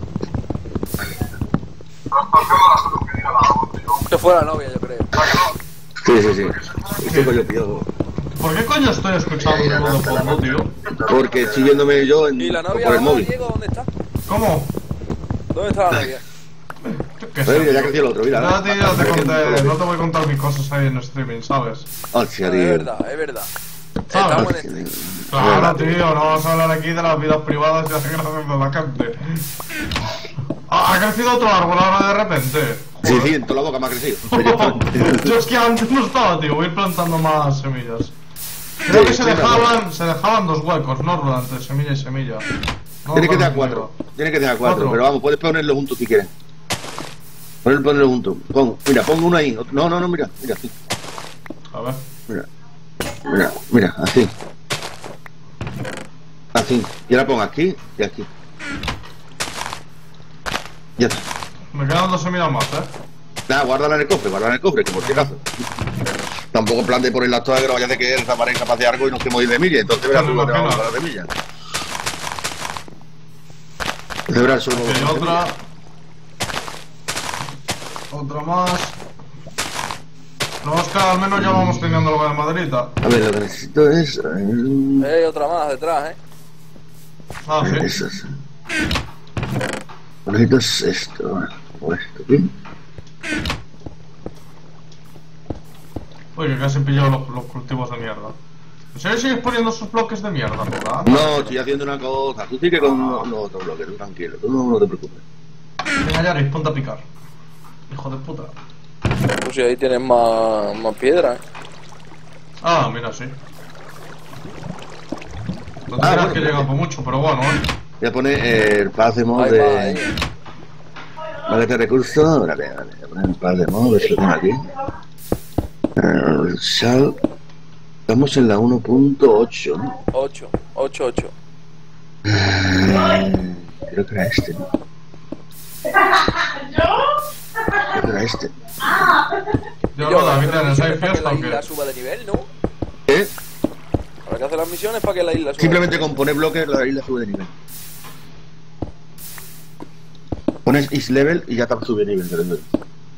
Que fue la novia, yo creo. Sí, sí, sí. ¿Qué coño, piojo? ¿Por qué coño estoy escuchando un ruido de fondo, tío? Porque estoy viéndome yo en, ¿Y la novia por el ahora, móvil. Diego, dónde está? ¿Cómo? ¿Dónde está la novia? ¿Qué Oye, mira, ya sé? creció el otro, mira. Ya, tío, ya te conté, no te voy a contar mis cosas ahí en streaming, ¿sabes? Hostia, Es tío. verdad, es verdad. ¿Sabes? Estamos en stream. Claro, tío, no vamos a hablar aquí de las vidas privadas y las desgracias de la gente. Ha ha crecido otro árbol ahora de repente. Sí, Joder. sí, en toda la boca me ha crecido. Yo es que antes no estaba, tío, voy a ir plantando más semillas. Creo Sí, que se sí, dejaban, se dejaban dos huecos, ¿no? Durante semilla y semilla. No, Tienes que no, tener no, cuatro. no. Tienes que tener cuatro. Cuatro. Pero vamos, puedes ponerlo juntos si quieres. Ponerlo, ponerlo juntos. Pon, mira, pon uno ahí. otro- No, no, no, mira, mira, así. A ver. Mira, mira, mira, así. Así. Y ahora pon aquí y aquí. Ya está. Me quedan dos semillas más, ¿eh? Nada, guárdala en el cofre, guárdala en el cofre, que por si acaso. Tampoco en plan de ponerlas todas que no vaya a hacer que él desaparezca capaz de algo y no se morir de milla. Entonces verás Me tú lo que vamos imagino. a la semilla. Entonces verás solo Ok, otra. Otra más. No, es que al menos ya vamos teniendo lo de Maderita. A ver, lo que necesito es... eh, Hay otra más detrás, ¿eh? Ah, sí. Eso es. Lo que necesito es esto. O esto aquí. Uy, que casi he pillado los, los cultivos de mierda. ¿En serio sigues poniendo esos bloques de mierda, verdad? No, estoy haciendo una cosa. Tú sigue con los los otros bloques, tú tranquilo. Tú no, no te preocupes. Venga, Yaris, ponte a picar. Hijo de puta. Pues si ahí tienes más, más piedra, ¿eh? Ah, mira, sí. No te Ah, creas bueno, que pues- llega por mucho, pero bueno, ¿eh? Voy a poner eh, el paz de mod Hay más ahí. de... Vale, este recurso. Vale, vale. Voy a poner el paz de mod, a ver si lo tengo aquí. Eh, sal... Estamos en la uno punto ocho, ¿no? ocho, ocho, ocho. Eh, Creo que era este, ¿no? ¿Qué era este? Yo, Yo, Ruda, ¿qué pero tienes? las ¿Hay misiones para que fiesta la o isla qué? suba de nivel, ¿no? ¿Qué? Para que hacer las misiones para que la isla suba. Simplemente de con nivel. poner bloques la isla sube de nivel. Pones is level y ya te sube de nivel. Pero no.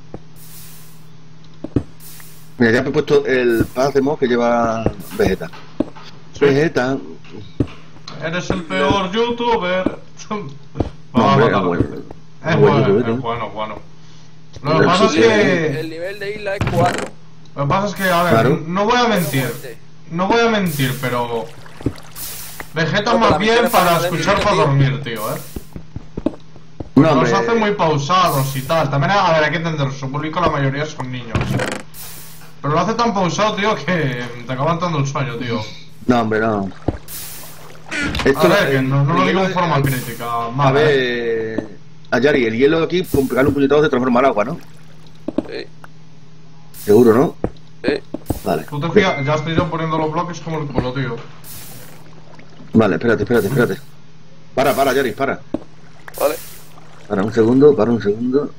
Mira, ya he puesto el paz de mod que lleva Vegeta. Sí. Vegeta. Eres el peor youtuber. No, Vamos a hombre, matarlo. es bueno. Es Buen bueno, youtuber, es ¿eh? bueno, bueno. Lo Pero que pasa es sí, que... El nivel de isla es cuatro. Lo que pasa es que, a ver, Claro. no voy a mentir. No voy a mentir, pero... Vegeta No, más para bien misiones para para escuchar dormir, para tío. dormir, tío, eh. No, Los hombre. hace muy pausados y tal. También, a ver, hay que entender, su público la mayoría son niños. Pero lo hace tan pausado, tío, que te acaba entrando el sueño, tío. No, hombre, no. A ver, que el- no, no lo el digo hielo en de- forma crítica. A Mal, eh. ver. A Yari, el hielo de aquí, con pegarle un puñetazo se transforma en agua, ¿no? Sí, Seguro, ¿no? sí. Vale. Tú te fijas, ya estoy yo poniendo los bloques como el culo, tío. Vale, espérate, espérate, espérate. Para, para, Yari, para. Vale. Para un segundo, para un segundo.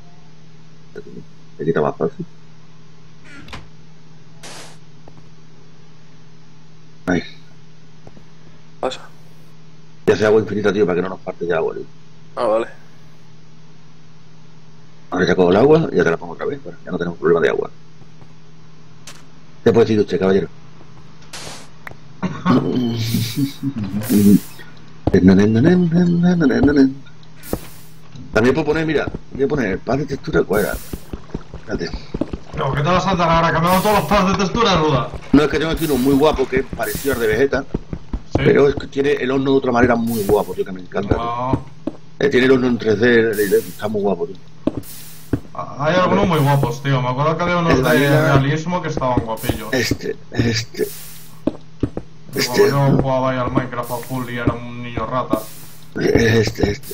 Te quita más fácil. Ahí. Pasa. Ya hace agua infinita, tío, para que no nos parte de agua, tío. Ah, vale. Ahora ya cojo el agua y ya te la pongo otra vez, para, ya no tenemos problema de agua. ¿Qué puede decir usted, caballero? También puedo poner, mira, voy a poner paz de textura, ¿cuál era? Espérate. No, ¿qué te vas a saltar ahora? Cambiamos todos los pads de textura, Ruda. No, es que tengo aquí uno muy guapo que es parecido al de Vegeta, Sí. pero es que tiene el horno de otra manera muy guapo, tío, que me encanta. tío. No. Eh, tiene el horno en tres D, eh, está muy guapo, tío. Hay algunos muy guapos, tío. Me acuerdo que había unos El de vanilla- realismo que estaban guapillos. Este, este, Como este, yo jugaba ahí al Minecraft a full y era un niño rata. este, este.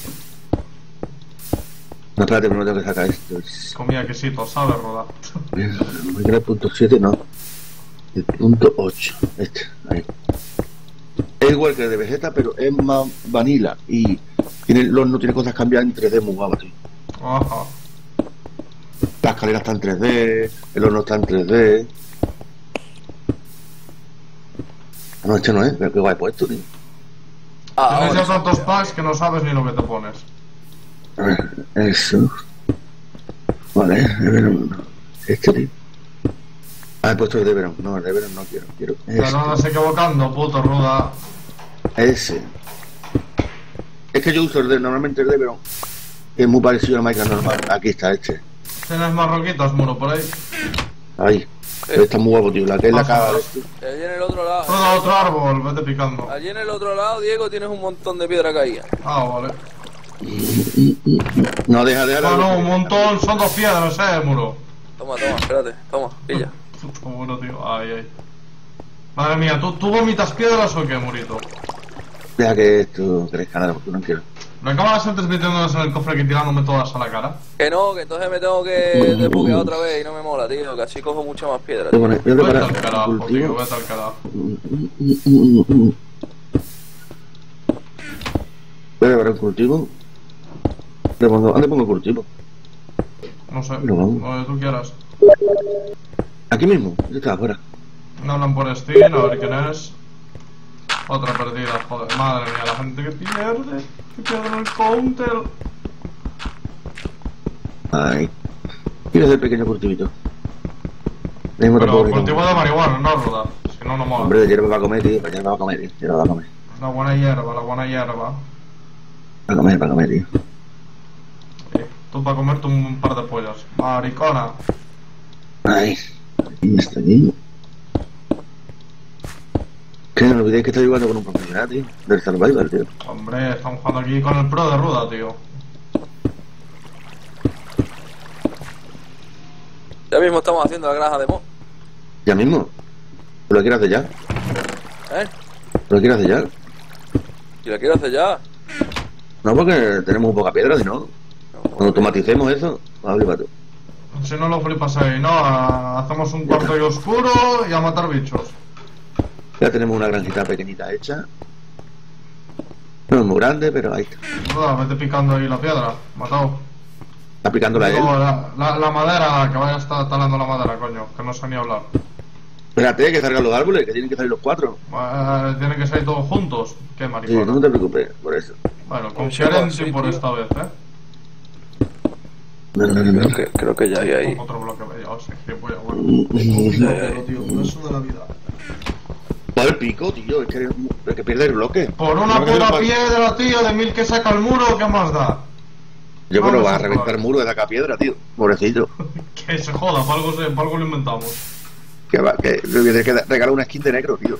No, espérate, primero tengo que sacar esto. Es- Comía quesitos, ¿sabes, Ruda? el punto siete, no. El punto ocho, este, ahí. Es igual que el de Vegeta, pero es más vanilla y tiene, el horno tiene cosas cambiadas en tres D muy guapas, tío. Ajá. La escalera está en tres D, el horno está en tres D. Ah, no, este no es, pero qué guay puesto, tío. Ah, Tienes ahora ya sí. tantos packs que no sabes ni lo que te pones. A ver, eso. Vale, Everon. Este, tío. Ah, he puesto el de Everon. No, el de Everon no quiero, quiero. Te no Este. andas equivocando, puto Ruda. Ese. Es que yo uso el de, normalmente el de Everon, que es muy parecido al Minecraft normal. Aquí está este. Tienes más roquitas, muro, por ahí. Ahí. Pero está muy guapo, tío. La que es la Pasa, cara de pasa. este. Allí en el otro lado. Ruda, otro árbol, vete picando. Allí en el otro lado, Diego, tienes un montón de piedra caída. Ah, vale. No, deja, deja. No, no, un montón, son dos piedras, eh, muro. Toma, toma, espérate. Toma, pilla. Puto muro, tío. Ay, ay. Madre mía, ¿tú, ¿tú vomitas piedras o qué, murito? Deja que esto crezca nada, porque no quiero. ¿Me acabas antes metiéndolas en el cofre y tirándome todas a la cara? Que no, que entonces me tengo que desbuguear otra vez y no me mola, tío. Que así cojo mucha más piedra, Voy a tío. poner- voy a Vete preparar al un carajo, tío, cultivo. vete al carajo. Voy a preparar un cultivo. Le pongo, ¿dónde pongo el cultivo? No sé, No, vamos. donde tú quieras. Aquí mismo, yo estaba afuera. Me hablan por Steam, a ver quién es. Otra perdida, joder, madre mía, la gente que pierde, que pierde en el counter. Ay. Quiero hacer pequeño cultivito. Mismo Pero tampoco cultivo necesito- de marihuana, no, Ruda. Si no, no mola. Hombre, de hierba va a comer, tío. Hierba va a comer, tío. Hierba va a comer. La buena hierba, la buena hierba. Va a comer, va a comer, tío. Sí, tú para comerte un par de pollas. Maricona. Ay. Aquí está aquí. Que no olvidéis que estoy jugando con un profesional, tío. Del Survivor, tío. Hombre, estamos jugando aquí con el pro de Ruda, tío. Ya mismo estamos haciendo la granja de mo. Ya mismo. ¿Lo quieres hacer ya? ¿Eh? ¿Lo quieres hacer ya? Y la quiero hacer ya. No, porque tenemos poca piedra, si no. Cuando automaticemos eso, hable para tú. Si no lo flipas ahí, ¿no? A- hacemos un cuarto y oscuro y a matar bichos. Ya tenemos una granjita pequeñita hecha. No es muy grande, pero ahí está. Ruda, vete picando ahí la piedra. Matado. Está picándola él. No, la, la, la madera, que vaya a estar talando la madera, coño, que no sé ni hablar. Espérate, que salgan los árboles, que tienen que salir los cuatro. Eh, tienen que salir todos juntos. Qué Sí, maricona. no te preocupes por eso. Bueno, confiaré en ti Sí, por tío. esta vez, eh. No, no, no, no. Creo que, creo que ya hay ahí. Otro bloque de ya, o sea, que voy a bueno. Eh, tío, eso de la vida. Joder, el pico, tío, es que, es que pierde el bloque. Por una No, que puta no- piedra, tío, de mil que saca el muro, ¿qué más da? Yo Vamos creo que vas a a reventar probar. el muro de saca piedra, tío. Pobrecito. Que se joda, para algo, se, para algo lo inventamos. Que va, que le voy a tener que regalar una skin de negro, tío.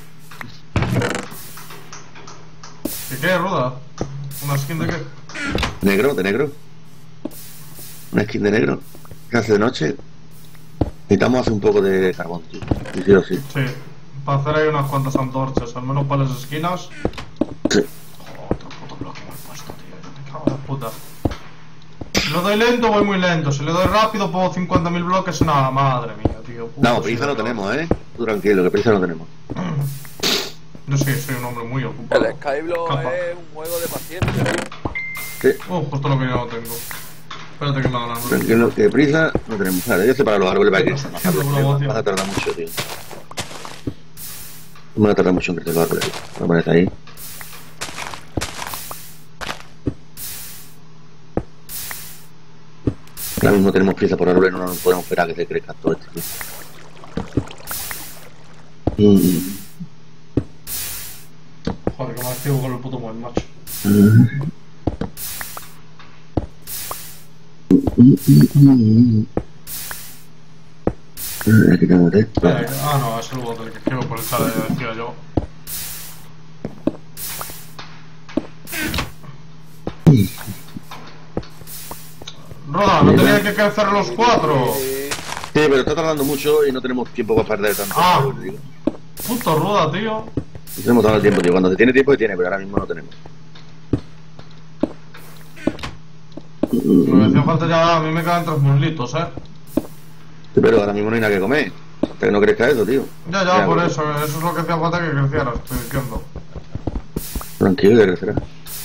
¿Qué qué, Ruda? ¿Una skin de qué? Negro, de negro. Una skin de negro. Que hace de noche. Necesitamos hacer un poco de carbón, tío. Y sí o sí. Sí, para hacer ahí unas cuantas antorchas, al menos para las esquinas. Sí. Joder, otro puto bloque me he puesto, tío, yo me cago en la puta. Si le doy lento, voy muy lento. Si le doy rápido, pongo cincuenta mil bloques. Nada, madre mía, tío. Puto No, prisa no señor. tenemos, eh. Tú tranquilo, que prisa no tenemos. Yo sí, soy un hombre muy ocupado. El Skyblock Capa. es un juego de paciencia, tío. Sí, Oh, justo lo que yo no tengo. Espérate que me hagan hambre. tranquilo, que prisa no tenemos. Vale, ya sé para los árboles para que Haciendo broma, tío. vas a tardar mucho, tío. No me va a tardar mucho en crecer los árboles. Lo pones ahí. Ahora mismo tenemos prisa por árboles, no nos podemos esperar a que se crezca todo esto, tío. Mm. Joder, que me activo con el puto móvil, macho. Aquí tenemos esto. Eh, ah, no, es el bot del que escribo por el chat, ya decía yo. Roda, no tenía que crecer los cuatro. Sí. Sí, pero está tardando mucho y no tenemos tiempo para perder tanto. Ah. ¿sabes lo que digo? Puto Ruda, tío. No tenemos todo el tiempo, tío. Cuando se tiene tiempo, se tiene, pero ahora mismo no tenemos. Me hacía falta ya, a mí me quedan tres muslitos, eh. Sí, pero ahora mismo no hay nada que comer. Hasta que no crezca eso, tío. Ya, ya, por pues. eso, eso es lo que hacía falta que creciera, estoy diciendo. Tranquilo, que crecerá.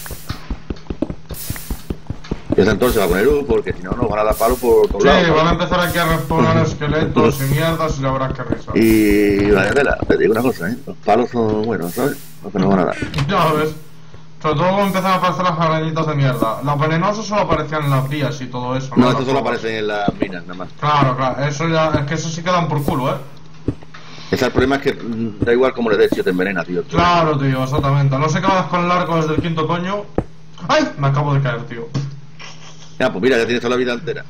Y esa entonces va a poner luz, porque si no, nos van a dar palo por todos Sí, lados. van a empezar aquí a respawnar esqueletos y mierdas y la verdad que risa. Y vaya tela, te digo una cosa, ¿eh? Los palos son buenos, ¿sabes? Los que nos van a dar. Ya lo ves. Sobre todo cuando empiezan a aparecer las arañitas de mierda. Las venenosas solo aparecían en las vías y todo eso. No, Las estos solo cuevas. aparecen en las minas, nada más. Claro, claro, eso ya, es que eso sí quedan por culo, eh. Ese el problema es que mm, da igual como le des, tío, te envenena, tío. Claro, tío, exactamente. No sé qué hagas con el arco desde el quinto coño. ¡Ay! Me acabo de caer, tío. Ya, pues mira, ya tienes toda la vida entera.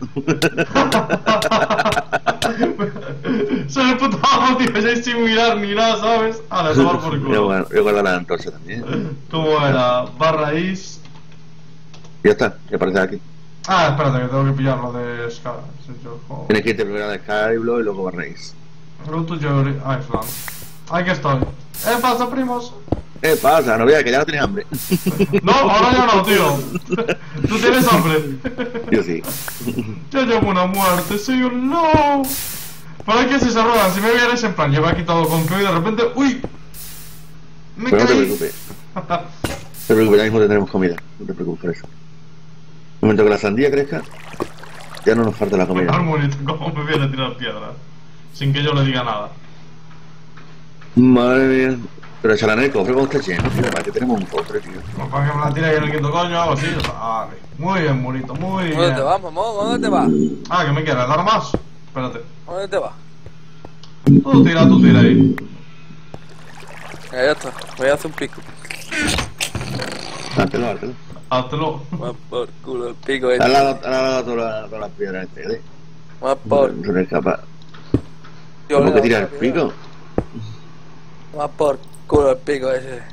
Soy el puto amo, tío, ya sin mirar ni nada, ¿sabes? A la tomar por Yo, culo. bueno, yo guardo la antorcha también. ¿Cómo era? Barra is. Ya está, ya aparece aquí. Ah, espérate, que tengo que pillar lo de Sky. Sí, yo, joder. Tienes que irte primero a Skyblock y luego barréis. Go to your Iceland. Aquí estoy. ¿Eh, pasa, primos? ¿Qué pasa? No veas que ya no tienes hambre. No, ahora ya no, tío. ¿Tú tienes hambre? Yo sí. Yo llevo una muerte, soy un no. Por aquí si se roban, si me vienes en plan, llevo aquí todo con feo y de repente, uy. Me Pero no te caí. preocupes. No te preocupes, ya mismo tendremos comida. No te preocupes por eso. En el momento que la sandía crezca, ya no nos falta la Al comida. monito, como me viene a tirar piedras. Sin que yo le diga nada. Madre mía. Pero échala en el cofre cuando esté lleno, tío. ¿Para qué tenemos un cofre, tío? Pues para que me la tire ahí en el quinto coño, algo así. ya está. Vale. Muy bien, bonito, muy bien. ¿Dónde te vas, mamón? ¿Dónde te vas? Ah, que me quieres dar más. Espérate. ¿Dónde te vas? Tú tira, tú tira ahí. Ya, ya está. Voy a hacer un pico. Hártelo, hártelo. Háztelo. Más por culo el pico Al este. lado, al lado todas las todas las piedras este, ¿eh? Más por... No se escapa. Yo ¿Cómo le que doy tirar la el piedra. pico? Más por culo el pico ese.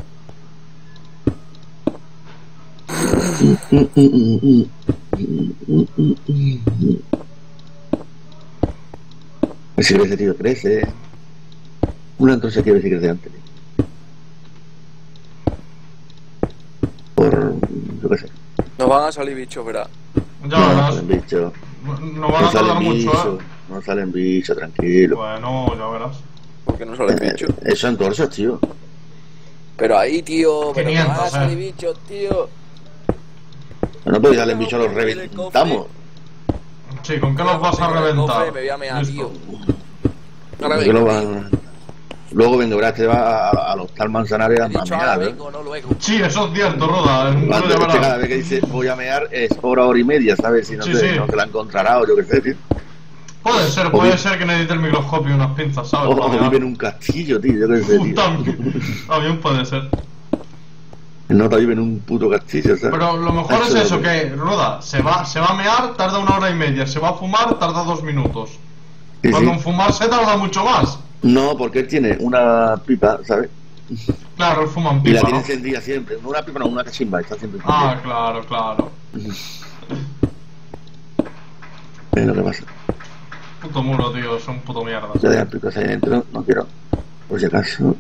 Pues si crece, tío, crece. Una entonces que ver si crece antes, tío. Por... yo qué sé. Nos van a salir bichos, verás. Ya No verás. salen bichos. No van a No tardar salen mucho, bichos. eh. No salen bichos, tranquilo. Bueno, ya verás. Porque no salen Eh, bichos. Eso antorchas, tío. Pero ahí, tío. Pero que van a quinientos, salir eh. bichos, tío. No podéis darle bichos a los reventamos. Sí, ¿con qué los vas a reventar? Me voy a mear, tío. Ahora vengo. Va... Luego vengo, verás que va a, a los tal Manzanares a mear, ¿eh? Vengo, no luego. Sí, eso es cierto, Roda. Cuando este cada vez que dice voy a mear es hora, hora y media, ¿sabes? Si no, sí, te, sí. no te la encontrará o yo qué sé, tío. Puede ser, o puede bien, ser que necesite el microscopio y unas pinzas, ¿sabes? O, o vive en un castillo, tío, yo qué sé, tío. También, también puede ser. El nota vive en un puto castillo, ¿sabes? Pero lo mejor es eso, que Roda se va, se va a mear, tarda una hora y media. Se va a fumar, tarda dos minutos. Sí, Cuando sí. en fumarse tarda mucho más. No, porque él tiene una pipa, ¿sabes? Claro, él fuma en Y pipa, la tiene ¿no? encendida siempre. No una pipa, no, una cachimba, está siempre Ah, encendida. claro, claro. Es lo que pasa. Puto muro, tío, es un puto mierda. Yo dejar picos ahí dentro, no quiero. Por si acaso.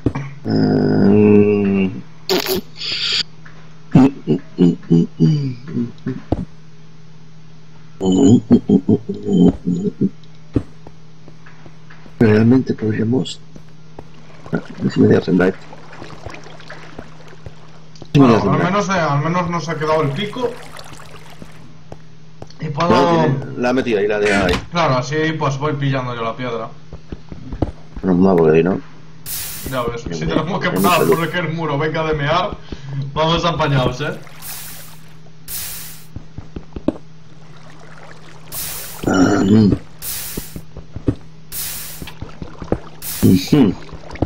Um... Realmente podríamos. A ver si me voy a arrendar esto. Si me voy a Bueno, al arrendar. menos, eh, al menos nos ha quedado el pico. Y puedo... No, tiene- la ha metido ahí, la ha dejado ahí. Claro, así pues voy pillando yo la piedra. No más porque ahí no. Ya ves, Bien, si bien, tenemos que bien, parar salud. por que el muro venga de mear, vamos apañados, eh. Ah, mm. Ujú.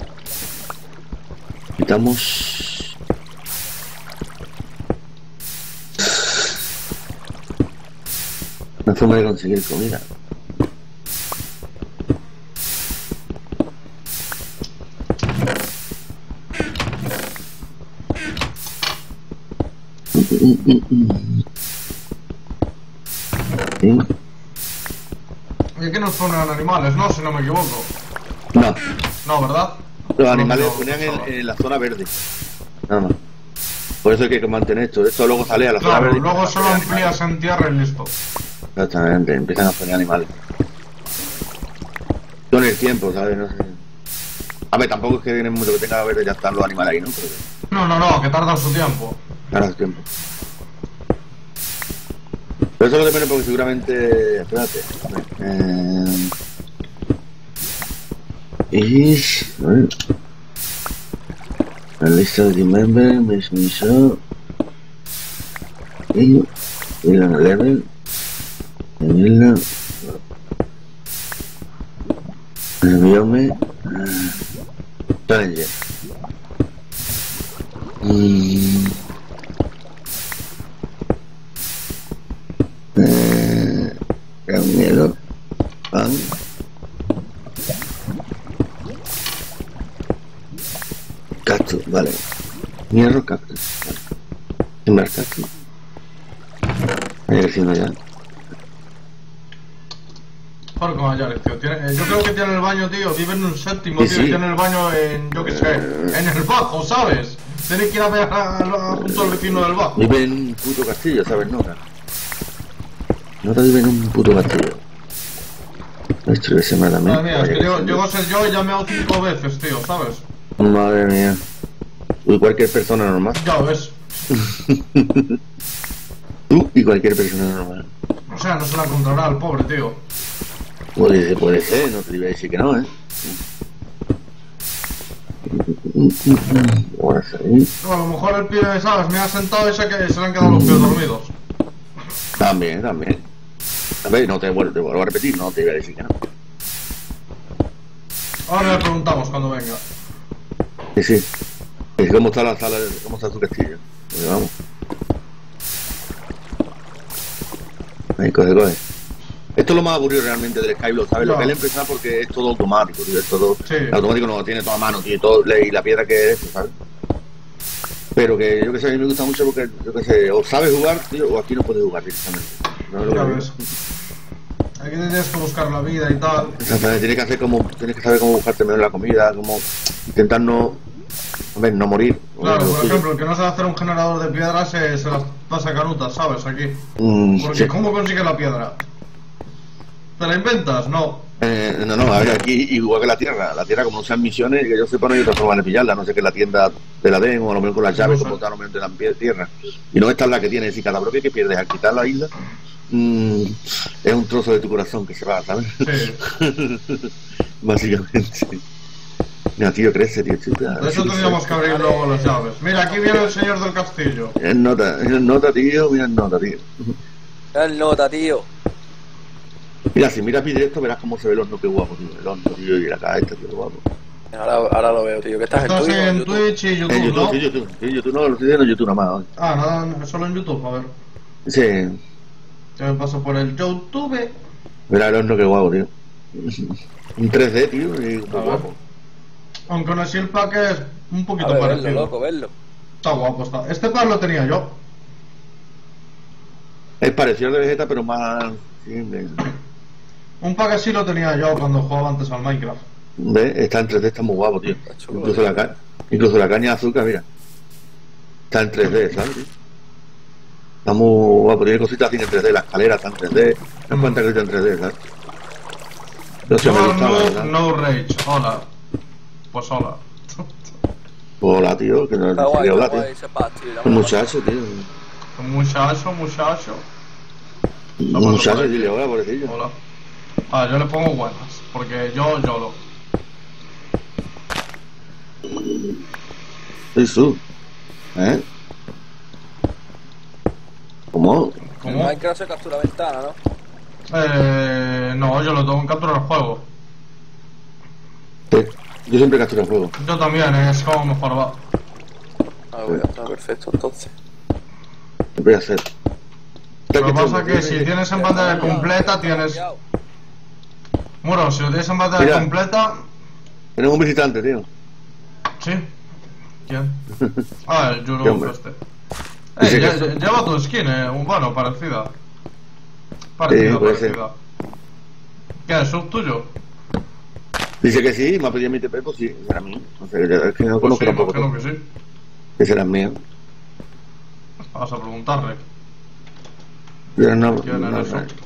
Quitamos. Una forma de conseguir comida. ¿Sí? Y aquí nos ponen animales, ¿no? Si no me equivoco. No, No, ¿verdad? los animales No, los ponían no, en, en la zona verde. Nada más. Por eso hay que mantener esto. Esto luego sale a la zona Claro, verde. y luego empiezan a solo poner amplías en tierra y listo. animales. Exactamente, empiezan a poner animales. Con el tiempo, ¿sabes? No sé. A ver, tampoco es que en el mundo que tenga verde ya están los animales ahí, ¿no? Pero No, no, no, que tarda su tiempo. ahora es tiempo. Pero eso lo depende porque seguramente. Espérate. A ver, eh... Is. A ver. La lista de member, Miss Miso. Y. Dylan Eleven. Vanilla. Envíame. Challenger. Mm. Eh, Reuniero, pan, cactus, vale. Hierro, cactus, vale. Sembrar cactus. Vaya creciendo ya. Joder, con Ayares, tío. Tiene, eh, yo creo que tiene el baño, tío. Vive en un séptimo, Sí, tío. sí. Y tiene el baño en, yo qué sé, en el bajo, ¿sabes? Tienes que ir a ver a, a- junto al vecino del bajo. Vive en un puto castillo, ¿sabes, Nota? Nota vive en un puto castillo. Esto que se me da Madre mía, es que yo, llego a ser yo y ya me he dado cinco veces, tío, ¿sabes? Madre mía. Y cualquier persona normal. Ya ves. Tú y cualquier persona normal. O sea, no se la encontrará el pobre, tío. Puede, puede ser, no te iba a decir que no, ¿eh? Ahora sí. No, a lo mejor el pibe, ¿sabes? Me ha sentado y se, que, se le han quedado los pies dormidos. También, también. A ver, no te vuelvo, te vuelvo a repetir, no te iba a decir que no. Ahora le preguntamos cuando venga. Sí, sí. ¿Y cómo está la sala, cómo está tu castillo? Pues vamos. Ahí, coge, coge. Esto es lo más aburrido realmente del Skyblock, ¿sabes? Lo No. que él empezó porque es todo automático, tío, es todo... Sí. El automático no lo tiene todo a mano, tiene todo, y la piedra que es esto, ¿sabes? Pero que yo que sé, a mí me gusta mucho porque, yo que sé, o sabes jugar, tío, o aquí no puedes jugar directamente. ¿No? Lo Ya que- ves. Aquí tienes que buscar la vida y tal. Exactamente, tienes que hacer como, tienes que saber cómo buscarte mejor la comida, cómo intentar no, a ver, no morir. Claro, O- por o- ejemplo, el que no sabe hacer un generador de piedras se, se las pasa canutas, ¿sabes? Aquí. Mm, Porque sí. ¿cómo consigues la piedra? ¿Te la inventas? No. Eh, no, no, a ver, aquí igual que la tierra, la tierra como no sean misiones, que yo sepa no hay otra forma de pillarla, no sé que la tienda te la den o a lo mejor con la llave, No sé. como tal, a lo mejor te dan pie- tierra. Y no esta es la que tiene, es decir, cada bloque que pierdes al quitar la isla, mm, es un trozo de tu corazón que se va, ¿sabes? Sí. Básicamente. Mira, tío, crece, tío. tío De eso tendríamos que abrir luego las llaves. Mira, aquí viene el señor del castillo. Es nota, es nota, tío, mira, es nota, tío. El nota, tío. Mira, si miras mi directo verás cómo se ve el horno, qué guapo, tío. El horno, tío, y la caja esta, tío, guapo. Ahora, ahora lo veo, tío. ¿Qué estás, Estás en Twitch? en YouTube? Twitch y YouTube, En YouTube, ¿no? sí, YouTube. Sí, YouTube no, lo estoy viendo en YouTube nada más hoy. Ah, nada, solo en YouTube, a ver. Sí, Yo me paso por el YouTube. mira el horno, qué guapo, tío. Un tres D, tío, y muy A ver. guapo. Aunque aún así el pack es un A poquito ver, parecido. verlo, loco, verlo. Está guapo, está. Este pack lo tenía yo. Es parecido al de Vegeta, pero más... Sí, ve- Un pack así lo tenía yo cuando jugaba antes al Minecraft. ¿Ves? Está en tres D, está muy guapo, tío. Está chulo, Incluso tío. la, ca... Incluso la caña de azúcar, mira. Está en tres D, ¿sabes? Está muy guapo, tiene cositas así en tres D, la escalera está en tres D. No Mm. cuántas cositas en tres D, ¿sabes? No sé, me No, gusta, la no, verdad. no rage, hola. Pues hola. Hola, tío, que no Está no guay, quería está hablar, guay tío. ese pack, tío. dame Un una muchacho, tío. Muchacho, muchacho. Un paso por muchacho, aquí. dile hola, pobrecillo. Hola. Ah, yo le pongo buenas, porque yo, yo lo. Soy su. ¿Eh? ¿Cómo? En ¿Cómo? Minecraft se captura ventana, ¿no? Eh, no, yo lo tengo en captura del juego. Sí. Yo siempre capturo el juego. Yo también, es como mejor va. Ah, bueno, está perfecto, entonces. Siempre voy a hacer. Lo que pasa es que si tienes en pantalla completa, tienes. Cuidado. Bueno, si lo tienes en pantalla Mira. completa. Tenemos un visitante, tío. Sí. ¿Quién? Ah, el Qué Yuru hombre. este. Dice Eh, que lle- eso- lleva tu skin, eh. Bueno, parecida. Parecida, Sí, puede ser. parecida. ¿Qué es sub tuyo? Dice que sí, me ha pedido mi T P, pues sí, era mío. O sea, es que no Pues conozco sí, tampoco. imagino todo. que sí. Ese era mío. Vas a preguntarle. Yo no, ¿Quién no, eres no. tú?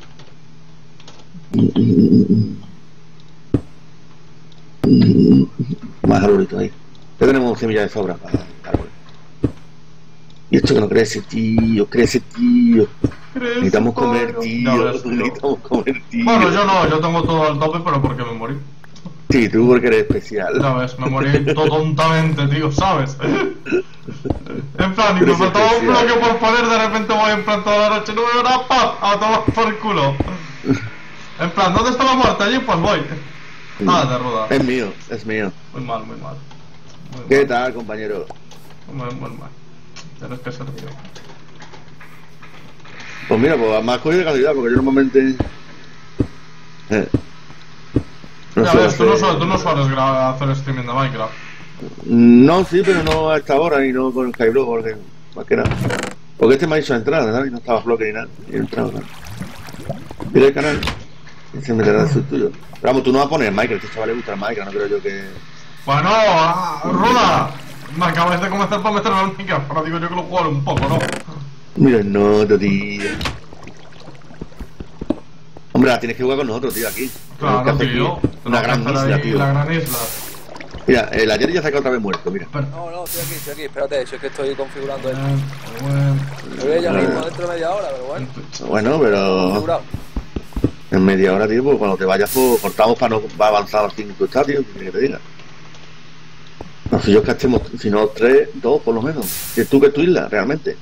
Más arbolito ahí. Ya tenemos semillas de sobra para árboles. Y esto que no crece, tío, crece, tío. Necesitamos comer, tío. Ya ves, tío. Necesitamos comer, tío. Bueno, yo no, yo tengo todo al tope, pero porque me morí. Sí, tú porque eres especial. Ya ves, me morí todo tontamente, tío, ¿sabes? En plan, y Pero me es faltaba un especial. bloque por poner, de repente voy en plan toda la noche, no veo nada, pa, a tomar por el culo. En plan, ¿dónde está la muerte? Allí, pues voy. Ah, de ruda. Es mío, es mío. Muy mal, muy mal. Muy ¿Qué mal. tal, compañero? Muy, muy mal. Tienes que ser tío. Pues mira, pues más cogido de calidad, porque yo normalmente. Eh, no Ya suelo ves, tú no, hacer- sueles, tú no sueles gra- hacer streaming de Minecraft. No, sí, pero no a esta hora y no con el Skyblock, porque más que nada. Porque este me ha hecho entrar, ¿verdad? Y no estaba bloque ni nada. Y he entrado, ¿verdad? Mira el canal y se meterá el tuyo. Pero vamos, tú no vas a poner Minecraft, a este chaval le gusta el Minecraft, no creo yo que. Bueno, ah, Ruda, me acabas de comenzar para meterme al Minecraft, ahora digo yo que lo jugaré un poco, ¿no? Mira, no, tío. Hombre, la tienes que jugar con nosotros, tío, aquí. Tenemos que Claro, hacer tío. aquí Una gran Tenemos que hacer isla, ahí tío. La gran isla. Mira, el ayer ya se ha quedado otra vez muerto, mira. Pero, No, no, estoy aquí, estoy aquí, espérate, si es que estoy configurando esto. eh, bueno, Me voy ya mismo dentro de media hora, pero bueno. Bueno, pero. Configurado. En media hora, tío, pues cuando te vayas, pues cortamos para no va a avanzar al cinco está, tío, que te diga. No sé yo que estemos, si no tres, dos por lo menos. Que tú que es tu isla, realmente.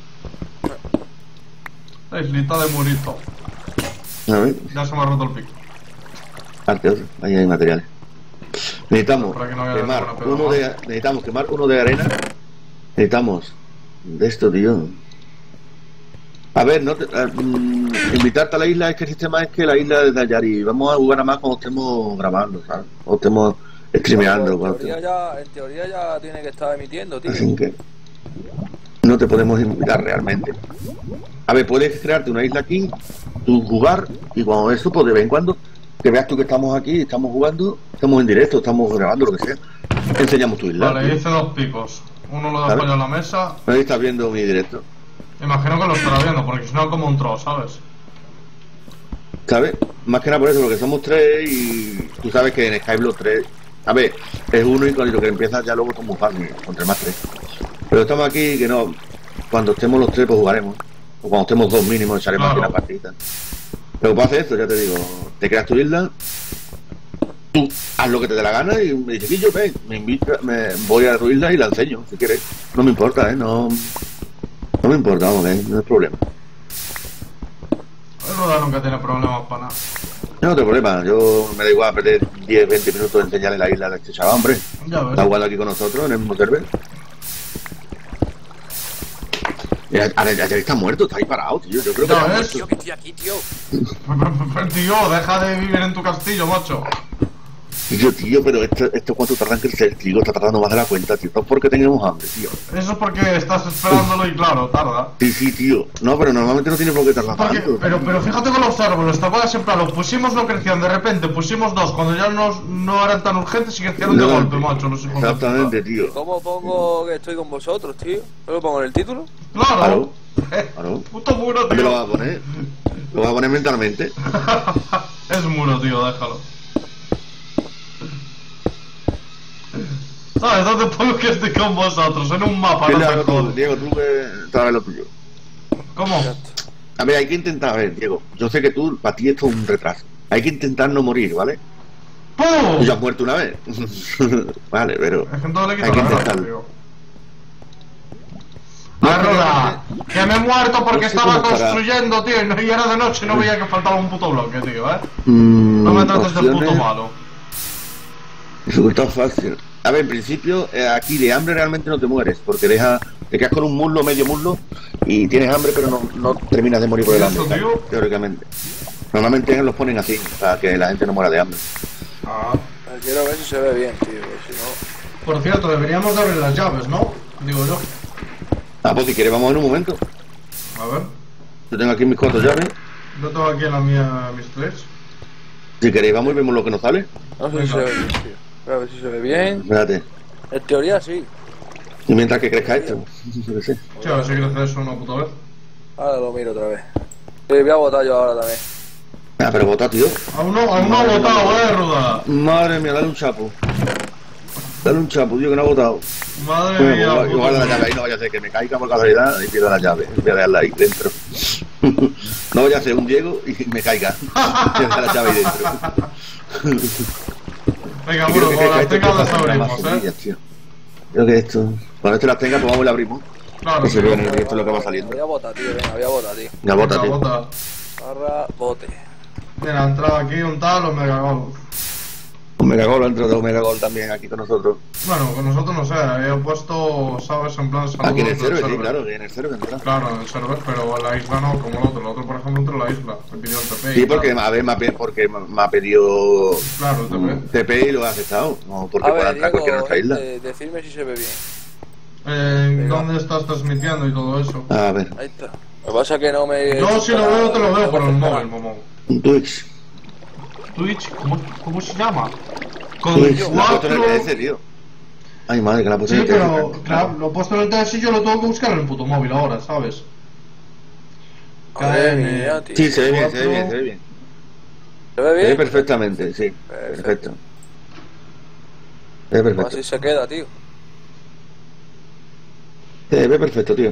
la islita de Murito. A ver, Ya se me ha roto el pico. parte otro, ahí hay materiales. Necesitamos Para que no haya quemar ninguna pega uno más. de, necesitamos quemar uno de arena. Necesitamos de esto, tío. A ver, no te- eh, mm, invitarte a la isla es que el sistema es que la isla es de Ayari. Vamos a jugar nada más cuando estemos grabando, ¿sabes? O estemos streameando. En cuando teoría, estemos- ya, en teoría ya tiene que estar emitiendo, tío. Así que no te podemos invitar realmente. A ver, puedes crearte una isla aquí, tú jugar, y cuando eso, pues de vez en cuando, que veas tú que estamos aquí, estamos jugando, estamos en directo, estamos grabando, lo que sea, enseñamos tu isla. Vale, hice dos picos. Uno lo dejo ¿Sabes? yo en la mesa. Ahí estás viendo mi directo, Imagino que lo estará viendo, porque si no, como un troll, ¿sabes? ¿sabes? Más que nada por eso, porque somos tres y tú sabes que en Skyblock tres, a ver, es uno y con lo que empiezas ya luego es muy fácil, contra más tres. Pero estamos aquí que no, cuando estemos los tres pues jugaremos. O cuando estemos dos mínimo echaremos Claro. aquí una partida. Pero para hacer esto, ya te digo, te creas tu isla, tú haz lo que te dé la gana y me dices, yo ven, me invita, me voy a tu isla y la enseño, si quieres. No me importa, eh, no. No me importa, vamos, eh, no hay problema. El Ruda nunca tiene problemas para nada. No tengo problema, yo me da igual perder diez, veinte minutos de enseñarle la isla a este chaval, hombre. Ya ves. Está jugando aquí con nosotros en el mismo server. Ya, ahora ya, ya está muerto, está ahí parado, tío. Yo creo que Ya está ves. muerto. Tío, que estoy aquí, tío. Pero, tío, deja de vivir en tu castillo, macho. Tío, tío, pero esto, esto cuánto tarda en crecer, tío, está tardando más de la cuenta, tío. Todo porque tenemos hambre, tío. Eso es porque estás esperándolo y claro, tarda. Sí, sí, tío. No, pero normalmente no tiene por qué tardar Porque, tanto. pero, pero fíjate con los árboles, ¿te acuerdas? En plan, los pusimos, no crecían, de repente pusimos dos, cuando ya no, no eran tan urgentes y crecieron de No, golpe, macho, los hijos de Exactamente, tío. ¿Cómo pongo que estoy con vosotros, tío? ¿Yo lo pongo en el título? puta. Claro. Claro. Eh, Claro. puto muro, ¿Dónde lo vas tío. a poner? Lo vas a poner mentalmente. Es muro, tío, déjalo. ¿Sabes dónde pongo que estoy con vosotros? En un mapa, no Dile te algo tú, jodas. Diego, tú que sabes lo tuyo. ¿Cómo? A ver, hay que intentar, a ver, Diego. Yo sé que tú, para ti esto es un retraso. Hay que intentar no morir, ¿vale? Tú ¡Pum! ya has muerto una vez. Vale, pero Es que entonces le hay quito que la gracia, intentarlo. tío. No, A ver, pero Roda, que me he muerto porque no sé estaba cómo estará. construyendo, tío, y no- y era de noche y no veía que faltaba un puto bloque, tío, ¿eh? Mm, No me trates de puto opciones, malo. dificultad fácil. A ver, en principio, eh, aquí de hambre realmente no te mueres, porque deja, te quedas con un muslo, medio muslo, y tienes hambre, pero no, no terminas de morir por el ¿Y hambre, eso, ¿sabes? tío? Teóricamente. Normalmente los ponen así, para que la gente no muera de hambre. Ah. Quiero ver si se ve bien, tío, porque si no... Por cierto, deberíamos de abrir las llaves, ¿no? Digo yo. Ah, pues si quieres vamos en un momento. A ver. Yo tengo aquí mis cuatro llaves. Yo tengo aquí en la mía mis tres. Si queréis vamos y vemos lo que nos sale. No sé si se ve bien, tío. Voy a ver si se ve bien. Espérate. En teoría sí. Y mientras que crezca esto. Yo qué sé. Sí, a ver si crece eso una puta vez. Ahora lo miro otra vez. Sí, voy a votar yo ahora también. Ah, pero vota, tío. Aún no, aún no ha votado, eh, Ruda. Madre mía, dale un chapo. Dale un chapo, tío, que no ha votado. Madre Bueno, mía, pues, puto igual la muro. llave ahí no vaya a ser que me caiga por casualidad y pierda la llave. Voy a dejarla ahí dentro. No vaya a ser un Diego y me caiga. Voy a dejar la llave ahí dentro. Venga, Y creo muro, que- con que las esto tengas puede las hacer más abrimos, semillas, eh. tío. Creo que esto. Cuando esto las tenga, pues vamos y la abrimos. Claro, Que se tío. vea en el directo lo que va saliendo. Voy a votar, tío, venga, voy a votar, tío. Ya Venga, bótate. vota. Barra, vote. Mira, ha entrado aquí un tal Omega Gol. Omega Gol, ha entrado Omega Gol también aquí con nosotros. Bueno, con nosotros no sé, he puesto, ¿sabes? En plan saludos Aquí en el del server, sí, claro, en el server entra. Claro, en el server, pero en la isla no, como el otro. El otro, por ejemplo, entró en la isla. Me pidió el T P. y Sí, porque tal. a ver, me ha, pe- porque me ha pedido Claro, el T P. mm, T P y lo ha aceptado. No, porque A pueda ver, entrar cualquier Diego, otra isla. eh, decidme si se ve bien. Eh, Venga. ¿Dónde estás transmitiendo y todo eso? A ver, Ahí está. Lo que pasa es que no me... Yo si lo veo, te lo veo por el móvil, momón. un Twitch. Twitch, ¿cómo, cómo se llama? Con Twitch, la ha puesto en cuatro... el T S, tío. Ay, madre, que la ha puesto Sí, en el T S. pero claro, lo he puesto en el T S y yo lo tengo que buscar en el puto móvil ahora, ¿sabes? Madre mía, tío. Sí, se ve bien, se ve bien, se ve bien. ¿Se ve Se ve bien? perfectamente, sí. Perfecto. Perfecto. Se ve Así perfecto. se queda, tío. Se ve perfecto, tío.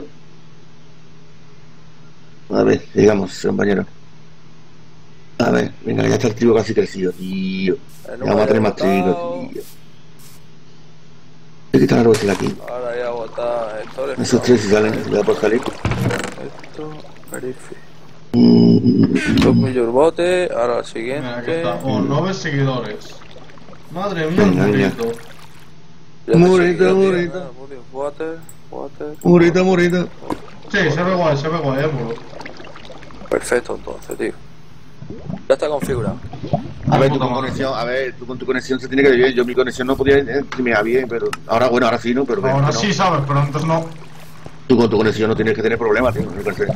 A ver, digamos, compañero. A ver, venga, ya está el trigo casi crecido, tío. El Ya vamos a tener más número trigo, votado. tío. Voy a quitar la robotina aquí. Ahora ya votar esto. Esos tres si salen, si da por salir. Esto, verifique. Mm, Submit your vote. Ahora el Mira, aquí siguiente. está. Oh, nueve seguidores. Madre mía, Venga, un venga. murito. Ya te Murito, seguí, tío. murito. Ah, murito. Water, water. Murita, murita. Sí, se ve guay, se ve guay, eh, muro. Perfecto, entonces, tío. Ya está configurado. A ver, tu Puta con madre. conexión, a ver, tú con tu conexión se tiene que ver bien. Yo mi conexión no podía streamear bien, pero ahora bueno, ahora sí, ¿no? Pero Ahora no. sí, ¿sabes? Pero antes no. Tú con tu conexión no tienes que tener problemas, tío. Yo creo que-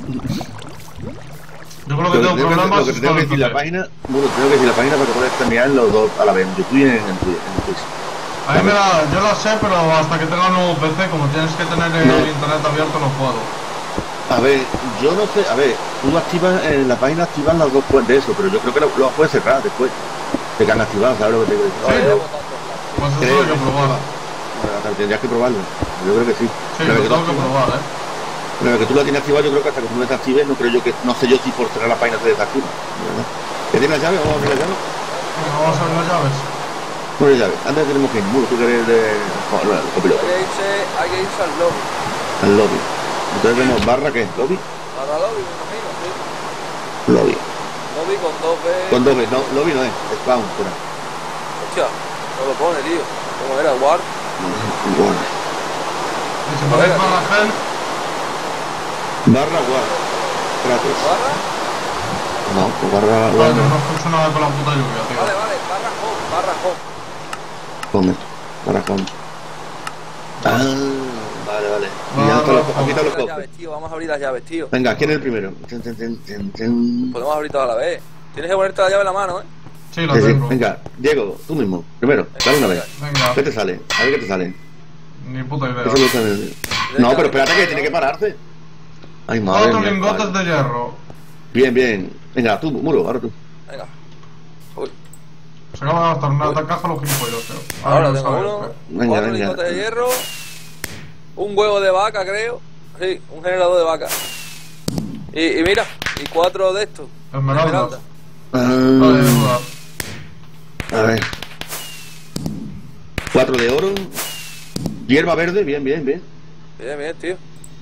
Yo creo Lo que que tengo tengo que- problemas lo que te es tengo con que el decir la T P. página, bueno, tengo que decir la página para que puedas streamear en los dos a la vez, en YouTube y en, en, en Twitch. A mí me la, yo la sé, pero hasta que tenga un nuevo P C, como tienes que tener el No. internet abierto, no puedo. A ver, yo no sé, a ver, tú activas en la página activas las dos puertas de eso, pero yo creo que lo, lo puedes cerrar después de que han activado, ¿sabes lo que te digo? Sí, Ahora ya yo- votando. Pues eso Creo hay que que probar. Bueno, tendrías que probarlo, yo creo que sí. Sí, Pero lo que tengo que tú- probar, eh. Pero que tú la tienes activada, yo creo que hasta que tú no desactives, no creo yo que, no sé yo si por cerrar la página se desactiva. ¿Verdad? ¿Ya tienes la llave? Vamos a abrir la llave. Venga, vamos a ver las llaves. Bueno, llave. Antes tenemos que ir, Muro, tú que eres de el copiloto. Hay que irse, hay que irse al lobby. Al lobby. Entonces vemos barra, ¿qué es? ¿Lobby? Para lobby, me imagino, sí. Lobby. Lobby con dos B. Con dos B, no, lobby no es, spawn, fuera. Hostia, no lo pone, tío. ¿Cómo era? Ward. Guard. Y si ponéis barra gen, Barra guard. Kratos. ¿Barra? No, pues barra vale, guard. no escucho nada con la puta lluvia, tío. Vale, vale, barra home, barra home. Con esto. Barra con. Ah, vale, vale. Y ya están los, aquí están los Las llaves, cofres. tío, vamos a abrir las llaves, tío. Venga, ¿quién es el primero? Ten, ten, ten, ten, ten. Podemos abrir todas a la vez. Tienes que ponerte la llave en la mano, ¿eh? Sí, lo Sí, sí. tengo. Venga, Diego, tú mismo. Primero, dale una vez. Venga, ¿Qué te sale? A ver qué te sale. ni puta idea. Eso lo sale. No, pero espérate que tiene que pararse. Ay, madre Cuatro mía. lingotes vale. de hierro. Bien, bien. Venga, tú, Muro, ahora tú. Venga. Uy. Se acaba de gastar una caja los gilipollas, tío. Ahora no tengo sabe, uno, tío. Venga, cuatro venga. lingotes de hierro, un huevo de vaca, creo. Sí, un generador de vaca. Y, y mira, y cuatro de estos. Esmeraldas. Ah, Vale, duda. a ver. Cuatro de oro. Hierba verde, bien, bien, bien. Bien, bien, tío.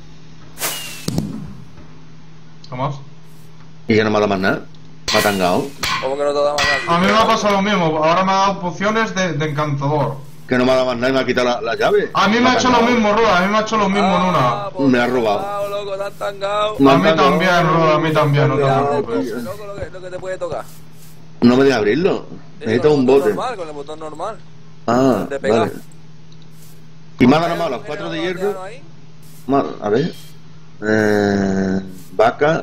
¿Qué más? Y ya no me ha dado más nada. Me ha tangado. ¿Cómo que no te da más nada? A mí me ha pasado lo mismo. Ahora me ha dado pociones de, de encantador. Que no me ha dado más nada y me ha quitado la, la llave. A mí me ha hecho lo mismo, Ruda. A mí me ha hecho lo mismo en una. Ah, pues Me ha te robado. tangado, loco, te han tangado. Me A han mí tangado. también, Ruda. A mí también, no te Ya, preocupes. pues, loco, lo que, lo que te puede tocar. No me deja abrirlo. Sí, Necesito con el un botón bote. normal, con el botón normal. Ah, de pegar. vale. Y me ha dado ¿Hay nomás los algún cuatro de generador hierro. ahí? Ma- A ver. Eh, vaca.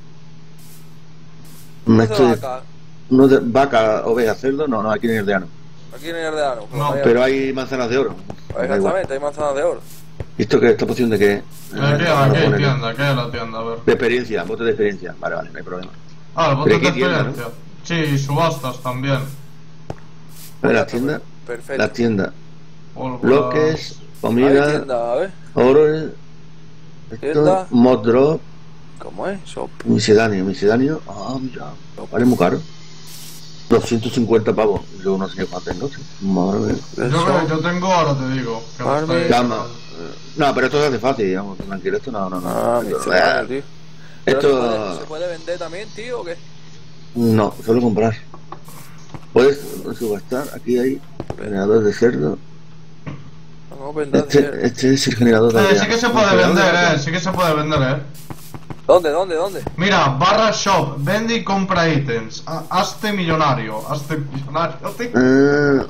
¿Cómo Me se estoy... va acá? No de... Vaca, oveja, cerdo. No, no, aquí en el de ano. Aquí en el Ardeano. Pues No, vaya- Pero hay manzanas de oro. Da igual. Exactamente, hay manzanas de oro. ¿Y esto qué? ¿Esta poción de qué? Aquí, aquí hay tienda, aquí hay la tienda, a ver. De experiencia, bote de experiencia. Vale, vale, no hay problema. Ah, el Pero bote de aquí tienda, experiencia. Sí, y subastas también. A ver, las tiendas. Perfecto. Las tiendas. Pólvora. Bloques, Ahí comida, tienda, a ver. oro. Esto, Tienda. mod drop, ¿Cómo es? Shop. misceláneo, misceláneo. Ah, mira. Vale, muy caro. doscientos cincuenta pavos. Yo no sé qué más tengo. sí. Madre mía. Yo, creo- yo tengo, ahora te digo. Que no Army. estoy- Cama. Eh, No, pero esto se hace fácil, digamos. Tranquilo, esto no, no, no. Ah, Esto- misceláneo, tío. Pero Esto- ¿se puede, ¿se puede vender también, tío, o qué? No, solo comprar. Puedes subastar. Aquí hay generador de cerdo. Vamos a vender. Este, este es el generador de Eh, sí aldeano. que se puede Generador de vender, aldeano. eh. Sí que se puede vender, eh. ¿Dónde, dónde, dónde? Mira, barra shop, vende y compra ítems. Ha- Hazte millonario, hazte millonario, tío. Eh,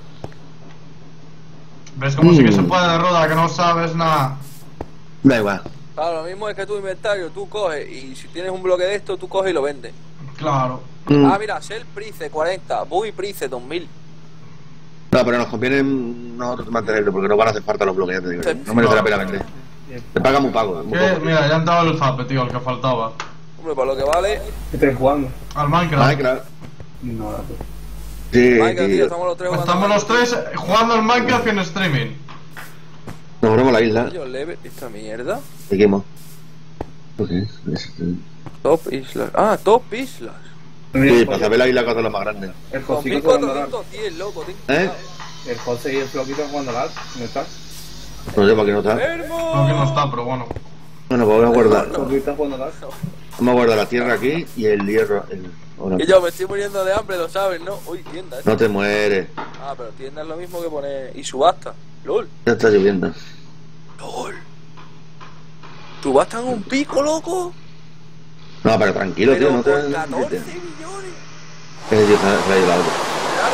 ¿Ves cómo sí que Mm. se puede, Ruda? Que no sabes nada. da igual. Claro, lo mismo es que tu inventario, tú coges y si tienes un bloque de esto, tú coges y lo vendes. Claro. Mm. Ah, mira, Shell Price cuarenta, Bui Price dos mil. No, pero nos conviene nosotros mantenerlo porque nos van a hacer falta los bloques, ya te digo. No merece la pena vender. Te paga muy pago. Muy ¿Qué? poco. Mira, ya han dado el zape, tío, el que faltaba. Hombre, para lo que vale. ¿Qué estáis jugando? Al Minecraft. Minecraft. No, pues. Sí, Minecraft, tío, tío. estamos los tres jugando. Estamos los tres jugando al Minecraft en streaming. Nos ponemos la isla. Yo leve esta mierda. Seguimos. ¿Lo qué es? Es- Top Islas. Ah, Top Islas. Sí, para saber la isla que es la más grande. El Con Josico jugando al arco. mil cuatrocientos diez, loco, ten ¿Eh? cuidado. El José y el Floquito jugando al arco. ¿Dónde está? No sé para qué no está. ¡Enfermo! No, que no está, pero bueno. Bueno, pues voy a guardar. El Floquito está jugando al arco. Vamos a guardar la tierra aquí y el hierro. El oro. Y yo me estoy muriendo de hambre, lo sabes, ¿no? Uy, tienda. ¿eh? No te mueres. Ah, pero tienda es lo mismo que poner. Y subasta. LOL. Ya está lloviendo. LOL. ¿Subastan un pico, loco? No, pero tranquilo, tío. Pero No te. por catorce millones. Ese tío se ha- se le ha ido la olla. Claro,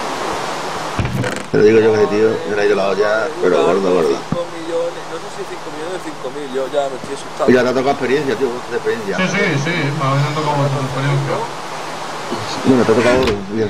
a Te lo digo yo que ese tío se le ha ido la olla, pero gordo, gordo. cinco millones, no sé si cinco millones o cinco mil, yo ya me estoy asustando. Y ya te ha tocado experiencia, tío. De experiencia. Sí, sí, sí, me habían tocado vuestra experiencia. Bueno, te ha tocado oro. Bien.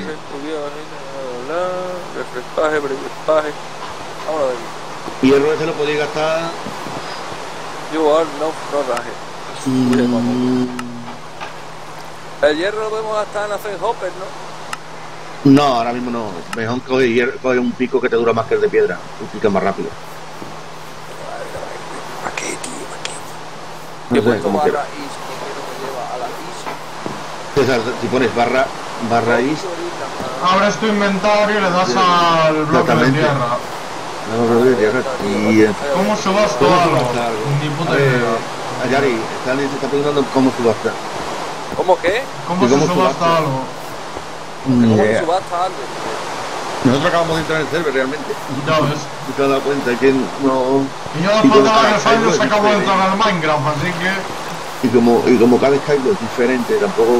Refrespaje, refrespaje. Vámonos de aquí. Y el ese lo podéis gastar. You are no, no raje. mm, El hierro lo podemos gastar en hacer hoppers, ¿no? No, ahora mismo no. Mejor coge, hier- coge un pico que te dura más que el de piedra. Y pica más rápido. ¿Para qué, tío? ¿Para qué? Yo he No sé, puesto como que... barra is porque no me lleva a la is. O sea, si pones barra, barra is... Abres tu inventario y le das al bloque de Exactamente. tierra. No, no, no, tierra. Y... eh, ¿Cómo subasto ¿Cómo algo? subasta algo? Ni A puta ver, idea. Ayari, Stanley se está preguntando cómo subasta. ¿Cómo qué? ¿Cómo ¿Y se cómo subasta subasta? algo? Ni ¿Cómo idea. se subasta algo? Nosotros acabamos de entrar en el server realmente. Ya ves. Y te has dado cuenta que no... Y yo Y después de como varios cada años Skype es acabo de diferente. entrar al Minecraft, así que... Y como, y como cada Skype es diferente, tampoco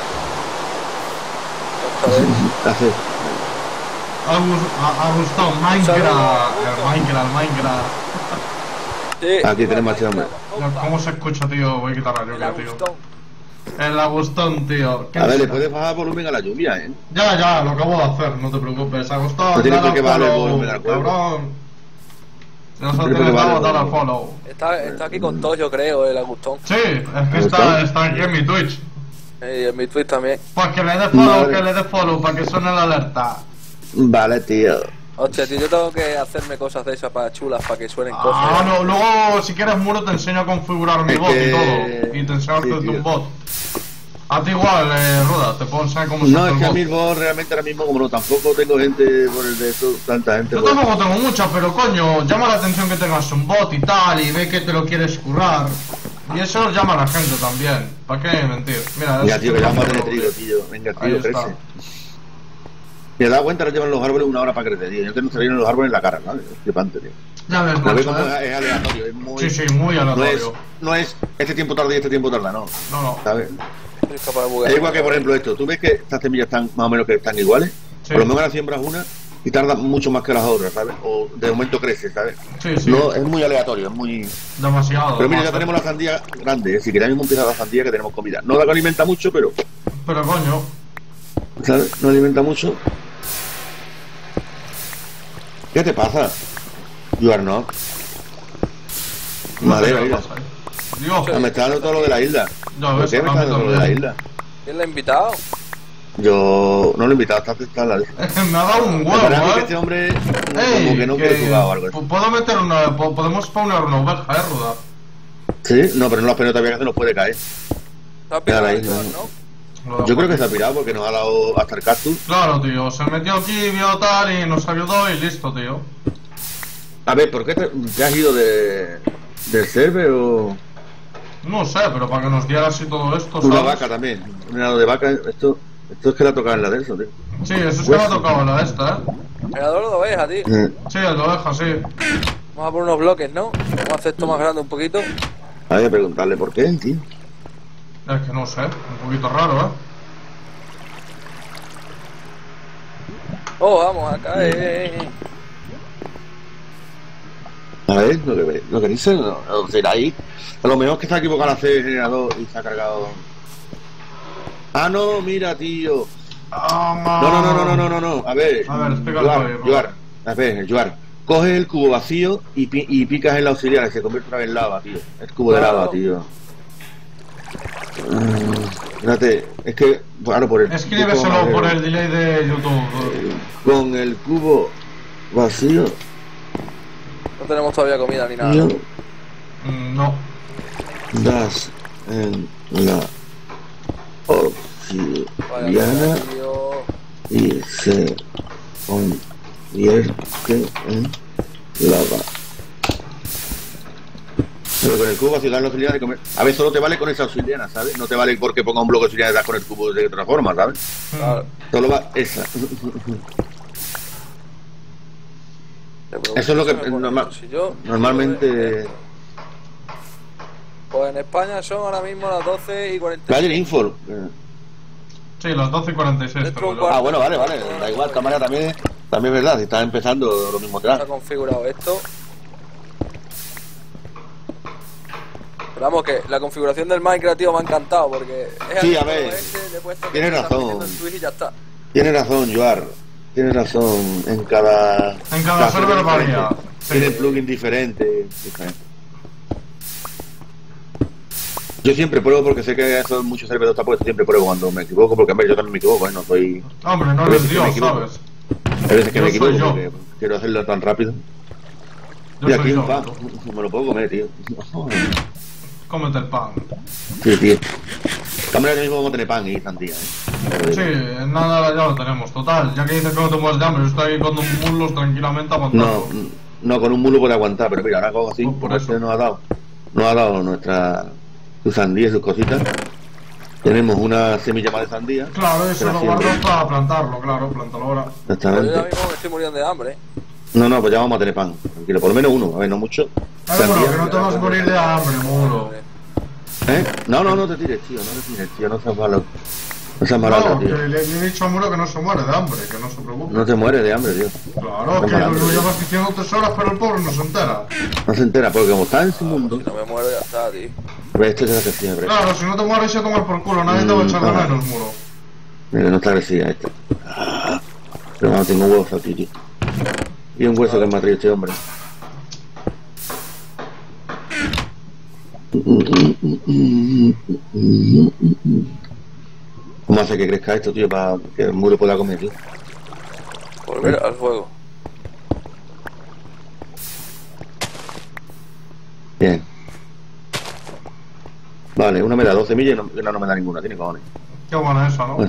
hace... Agus- a- Agustón, Minecraft, el Minecraft, el Minecraft. Sí. Aquí tenemos a este hombre. No, ¿Cómo se escucha, tío? Voy a quitar la El lluvia, tío. Agustón. El Agustón, tío. ¿Qué A ver, es? le puedes bajar volumen a la lluvia, ¿eh? Ya, ya, lo acabo de hacer, no te preocupes. Agustón, No tiene dale por qué al bajarle el follow, volumen al juego. cabrón. Si no se No lo tiene por qué tienes dado, bajarle dale al el follow. Está, está aquí con todos, yo creo, el Agustón. Sí, es que está, ¿Agustón? está aquí en mi Twitch. Y en mi tweet también. Pues que le dé follow, Madre. que le dé follow, para que suene la alerta. Vale, tío. Hostia, tío, yo tengo que hacerme cosas de esas para chulas, para que suenen Ah, cosas. no, luego si quieres muro te enseño a configurar mi Es bot y que- todo. Y te enseño a sí, hacer tío. un bot. A ti igual, eh, Ruda, te puedo enseñar cómo se No, hace es el que a bot. mí vos realmente ahora mismo, como no, tampoco tengo gente por el de esto, tanta gente. Yo pues- tampoco tengo mucha, pero coño, llama la atención que tengas un bot y tal, y ve que te lo quieres currar. Y eso llama a la gente también. ¿Para qué mentir? Mira, Mira, es tío, que que ya te vamos a lo- tener trigo, tío. Venga, Ahí tío, está. crece. Te das cuenta, ahora llevan los árboles una hora para crecer, tío. Yo tengo que salir los árboles en la cara, ¿sabes? Es flipante, tío. Ya ves, ¿No ves macho, cómo ¿eh? es, es aleatorio? Es muy... Sí, sí, muy No es, aleatorio. no es este tiempo tarda y este tiempo tarda, no. No, no. ¿Sabes? Soy capaz de buguear. Es igual que, por ejemplo, esto. Tú ves que estas semillas están más o menos que están iguales. Sí. Por lo menos las siembras una y tardan mucho más que las otras, ¿sabes? O de momento crece, ¿sabes? Sí, sí. No, es muy aleatorio, es muy... Demasiado. Pero mira, ya demasiado. tenemos la sandía grande, es decir, que ya mismo empieza la sandía que tenemos comida. No la alimenta mucho, pero... Pero coño, ¿Sabes? No alimenta mucho. ¿Qué te pasa? You are not. no sé Madera, qué mira. pasa ahí. Dios, Ah, me está dando todo lo de la isla. ya ¿Por ves, qué me a está mí dando todo lo de la también. isla? ¿Quién le ha invitado? Yo no lo he invitado hasta está la me ha dado un Me parece a mí huevo, que eh. este hombre Ey, como que no quiere jugar o algo. p- Puedo meter una. po- Podemos spawnear una oveja, eh, Ruda. Sí, no, pero no lo has pedido todavía que se nos puede caer. Se ha pillado Mira, el ahí, Joan, no. ¿no? Lo Yo dejo creo que aquí. se ha pirado porque nos ha dado hasta el cactus. Claro, tío, se metió aquí, vio tal y nos ayudó y listo, tío. A ver, ¿por qué te, te has ido de, del server o No sé, pero para que nos diera así todo esto, una ¿sabes? vaca también? Un helado de vaca, esto, esto es que la tocaba en la de eso, tío. Sí, eso es que me ha tocado la esta, eh. Generador de ovejas, tío. Eh, Sí, el de oveja, sí. Vamos a por unos bloques, ¿no? Vamos a hacer esto más grande un poquito. Hay que preguntarle por qué, tío. Es que no sé, un poquito raro, eh. Oh, vamos a caer. A ver, lo que, lo que dice, no, no será ahí. A lo mejor es que está equivocado al hacer el generador y se ha cargado. Ah, no, mira, tío. Ah, No, no, no, no, no, no, no. A ver, A ver, explícalo Joar, ahí, Joar, a ver, Joar. Coge el cubo vacío y, pi- y picas en la auxiliar y se convierte otra vez en lava, tío. El cubo de Claro. lava, tío. Mm, Fíjate, es que, claro, por el. Escríbeselo por el delay de YouTube. Con el cubo vacío, No tenemos todavía comida ni nada. tío, Mm, No. das en la Vaya obsidiana mierda, tío. y se convierte en lava. Pero con el cubo vacío das la auxiliar de comer. A ver, solo te vale con esa auxiliana, ¿sabes? No te vale porque ponga un bloque de auxiliar y das con el cubo de otra forma, ¿sabes? Claro. Solo va esa. Pero Eso es lo que se me pone normal- eso. Si yo- Normalmente. Pues en España son ahora mismo las doce y cuarenta y Vale, seis. info. Sí, las doce y cuarenta y seis. Dentro de un tengo yo. Ah, bueno, vale, vale. Da igual, esta manera también, también es verdad. Si estás empezando, lo mismo te Está da. configurado esto. Pero vamos, que la configuración del Minecraft, tío, me ha encantado porque es Sí, así a como ver, este, le he puesto que tienes está razón. metiendo en Twitch y ya está. Tienes razón, Joar. Tienes razón. En cada. En cada server varía. Tiene plugin diferente. diferente. Yo siempre pruebo porque sé que eso en muchos servidores está puesto. Siempre pruebo cuando me equivoco, porque a ver, yo también me equivoco, ¿eh? No soy. Hombre, no Hay eres veces que me Dios, equivoco. ¿sabes? Hay veces que Yo me soy equivoco yo. porque quiero hacerlo tan rápido. Yo Y soy aquí yo. un pan. Me lo puedo comer, tío. cómete el pan. Sí, tío. Cámara, ahora mismo vamos a tener pan y sandía, ¿eh? Sí, nada, ya lo tenemos. Total, ya que dices que no te mueres de hambre, yo estoy aquí con un mulos tranquilamente aguantando. No, no, con un mulo puede aguantar, pero mira, ahora como así, Pues por como eso. este nos ha dado, nos ha dado nuestra, su sandía y sus cositas. Tenemos una semilla más de sandía. Claro, eso que la lo siembra. guardas para plantarlo, claro, plántalo ahora. Pero yo ahora Exactamente. mismo me estoy muriendo de hambre. ¿eh? No, no, pues ya vamos a tener pan, tranquilo, por lo menos uno, a ver, no mucho. Claro, pero Sandía. que no te vas a morir de hambre, muro. ¿Eh? No, no, no te tires, tío, no te tires, tío, no seas malo. No seas malo, No, que tío. le, le he dicho a Muro que no se muere de hambre, que no se preocupe. No te mueres de hambre, tío. Claro, Qué que mal lo, hambre, lo tío. llevas diciendo tres horas, pero el pobre no se entera. No se entera, porque como está en su mundo, Si no me muero ya está, tío. pues esto es la que siempre. Claro, si no te mueres se tomar por culo, nadie te va a echar de Mm, menos, Muro. Mira, no está agresiva esta. Ah, pero no, tengo huevos aquí, tío. Y un hueso que me ha traído este hombre. ¿Cómo hace que crezca esto, tío, para que el muro pueda comer, tío? Volver al fuego. Bien. Vale, una me da dos semillas y no, y una no me da ninguna, tiene cojones. Qué buena esa, ¿no? Bueno.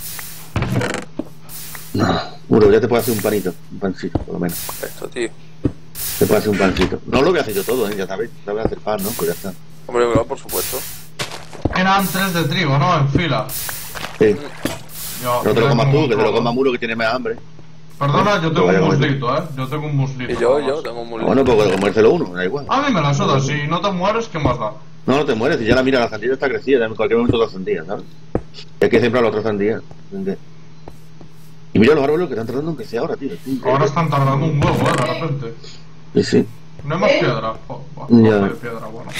No, muro, ya te puedo hacer un panito, un pancito, por lo menos. Esto, tío. Te puedo hacer un pancito. No lo voy a hacer yo todo, ¿eh? Ya sabéis, sabes hacer pan, ¿no? Pues ya está. Hombre, claro, por supuesto. Eran tres de trigo, ¿no? En fila. Sí. Yo, No te lo yo comas tengo tú, un que te lo poco. coma muro que tiene más hambre. Perdona, yo Lo tengo vaya a un comer. muslito, ¿eh? Yo tengo un muslito. Y yo, nada yo más. tengo un Ah, mulito. bueno, pues puedo comérselo uno, da igual. A mí me la suda, si no te mueres, ¿qué más da? No, no te mueres, si ya la mira, la sandía está crecida, en cualquier momento otra sandía, ¿sabes? Y hay que sembrar la otra sandía. ¿Entiendes? Y mira los árboles que están tratando aunque sea ahora, tío. Sí, Ahora están tardando un huevo, ¿eh? De repente. sí, sí. No hay más piedra. Oh, oh, Ya. no hay piedra, bueno.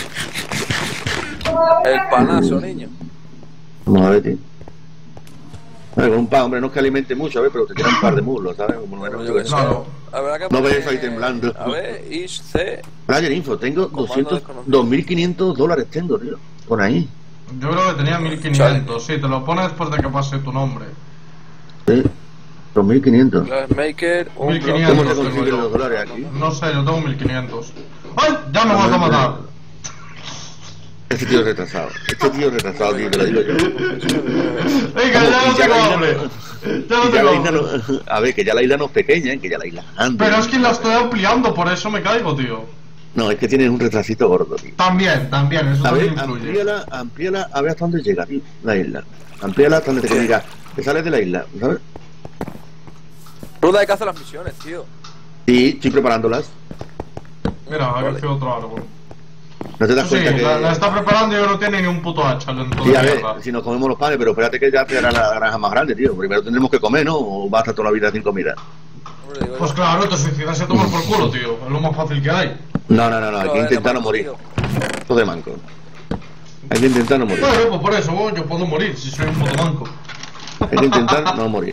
El panazo, niño. Vamos a ver, tío. A ver, con un pan, hombre, no es que alimente mucho, a ver, pero te tira un par de muslos, ¿sabes? Como Bueno, menos. yo qué sé. Claro. A ver, acá No pone- ves ahí temblando. A ver, Ish C. Player Info, tengo Comando doscientos, desconocido. dos mil quinientos dólares tengo, tío. Por ahí. Yo creo que tenía mil quinientos, sí, te lo pones después de que pase tu nombre. Sí. dos mil quinientos. Glassmaker, un mil ¿Cómo quinientos se tengo consiguen yo. los dólares aquí? No sé, yo tengo mil quinientos. ¡Ay! ¡Ya me vas a matar! Este tío es retrasado. Este tío es retrasado, tío, te lo digo yo. Venga, ya no Y ya tengo la isla hambre. no- Ya no y ya tengo la isla hambre. no- A ver, que ya la isla no es pequeña, ¿eh? Que ya la isla es grande. Pero es que la estoy ampliando, por eso me caigo, tío. No, es que tienes un retrasito gordo, tío. También, también, eso A ver, también influye. amplíala, amplíala, a ver hasta dónde llega, tío, la isla. Amplíala hasta donde te diga, te sales de la isla, ¿sabes? Ruda, hay que hacer las misiones, tío. Sí, estoy preparándolas. Mira, ha Vale. crecido otro árbol. ¿No te das Eso sí, cuenta que...? la, la está preparando y no tiene ni un puto hacha dentro Sí, de a ver, mierda. si nos comemos los panes, pero espérate que ya te hará la granja más grande, tío. Primero tendremos que comer, ¿no? O vas a estar toda la vida sin comida. Hombre, digo yo. Pues claro, te suicidas y a tomar por culo, tío. Es lo más fácil que hay. No, no, no, no, hay Pero que es de intentar no manco, morir. tío. Todo de manco. Hay que intentar no morir. Bueno, pues por eso, oh, yo puedo morir si soy un puto manco. Hay que intentar no morir.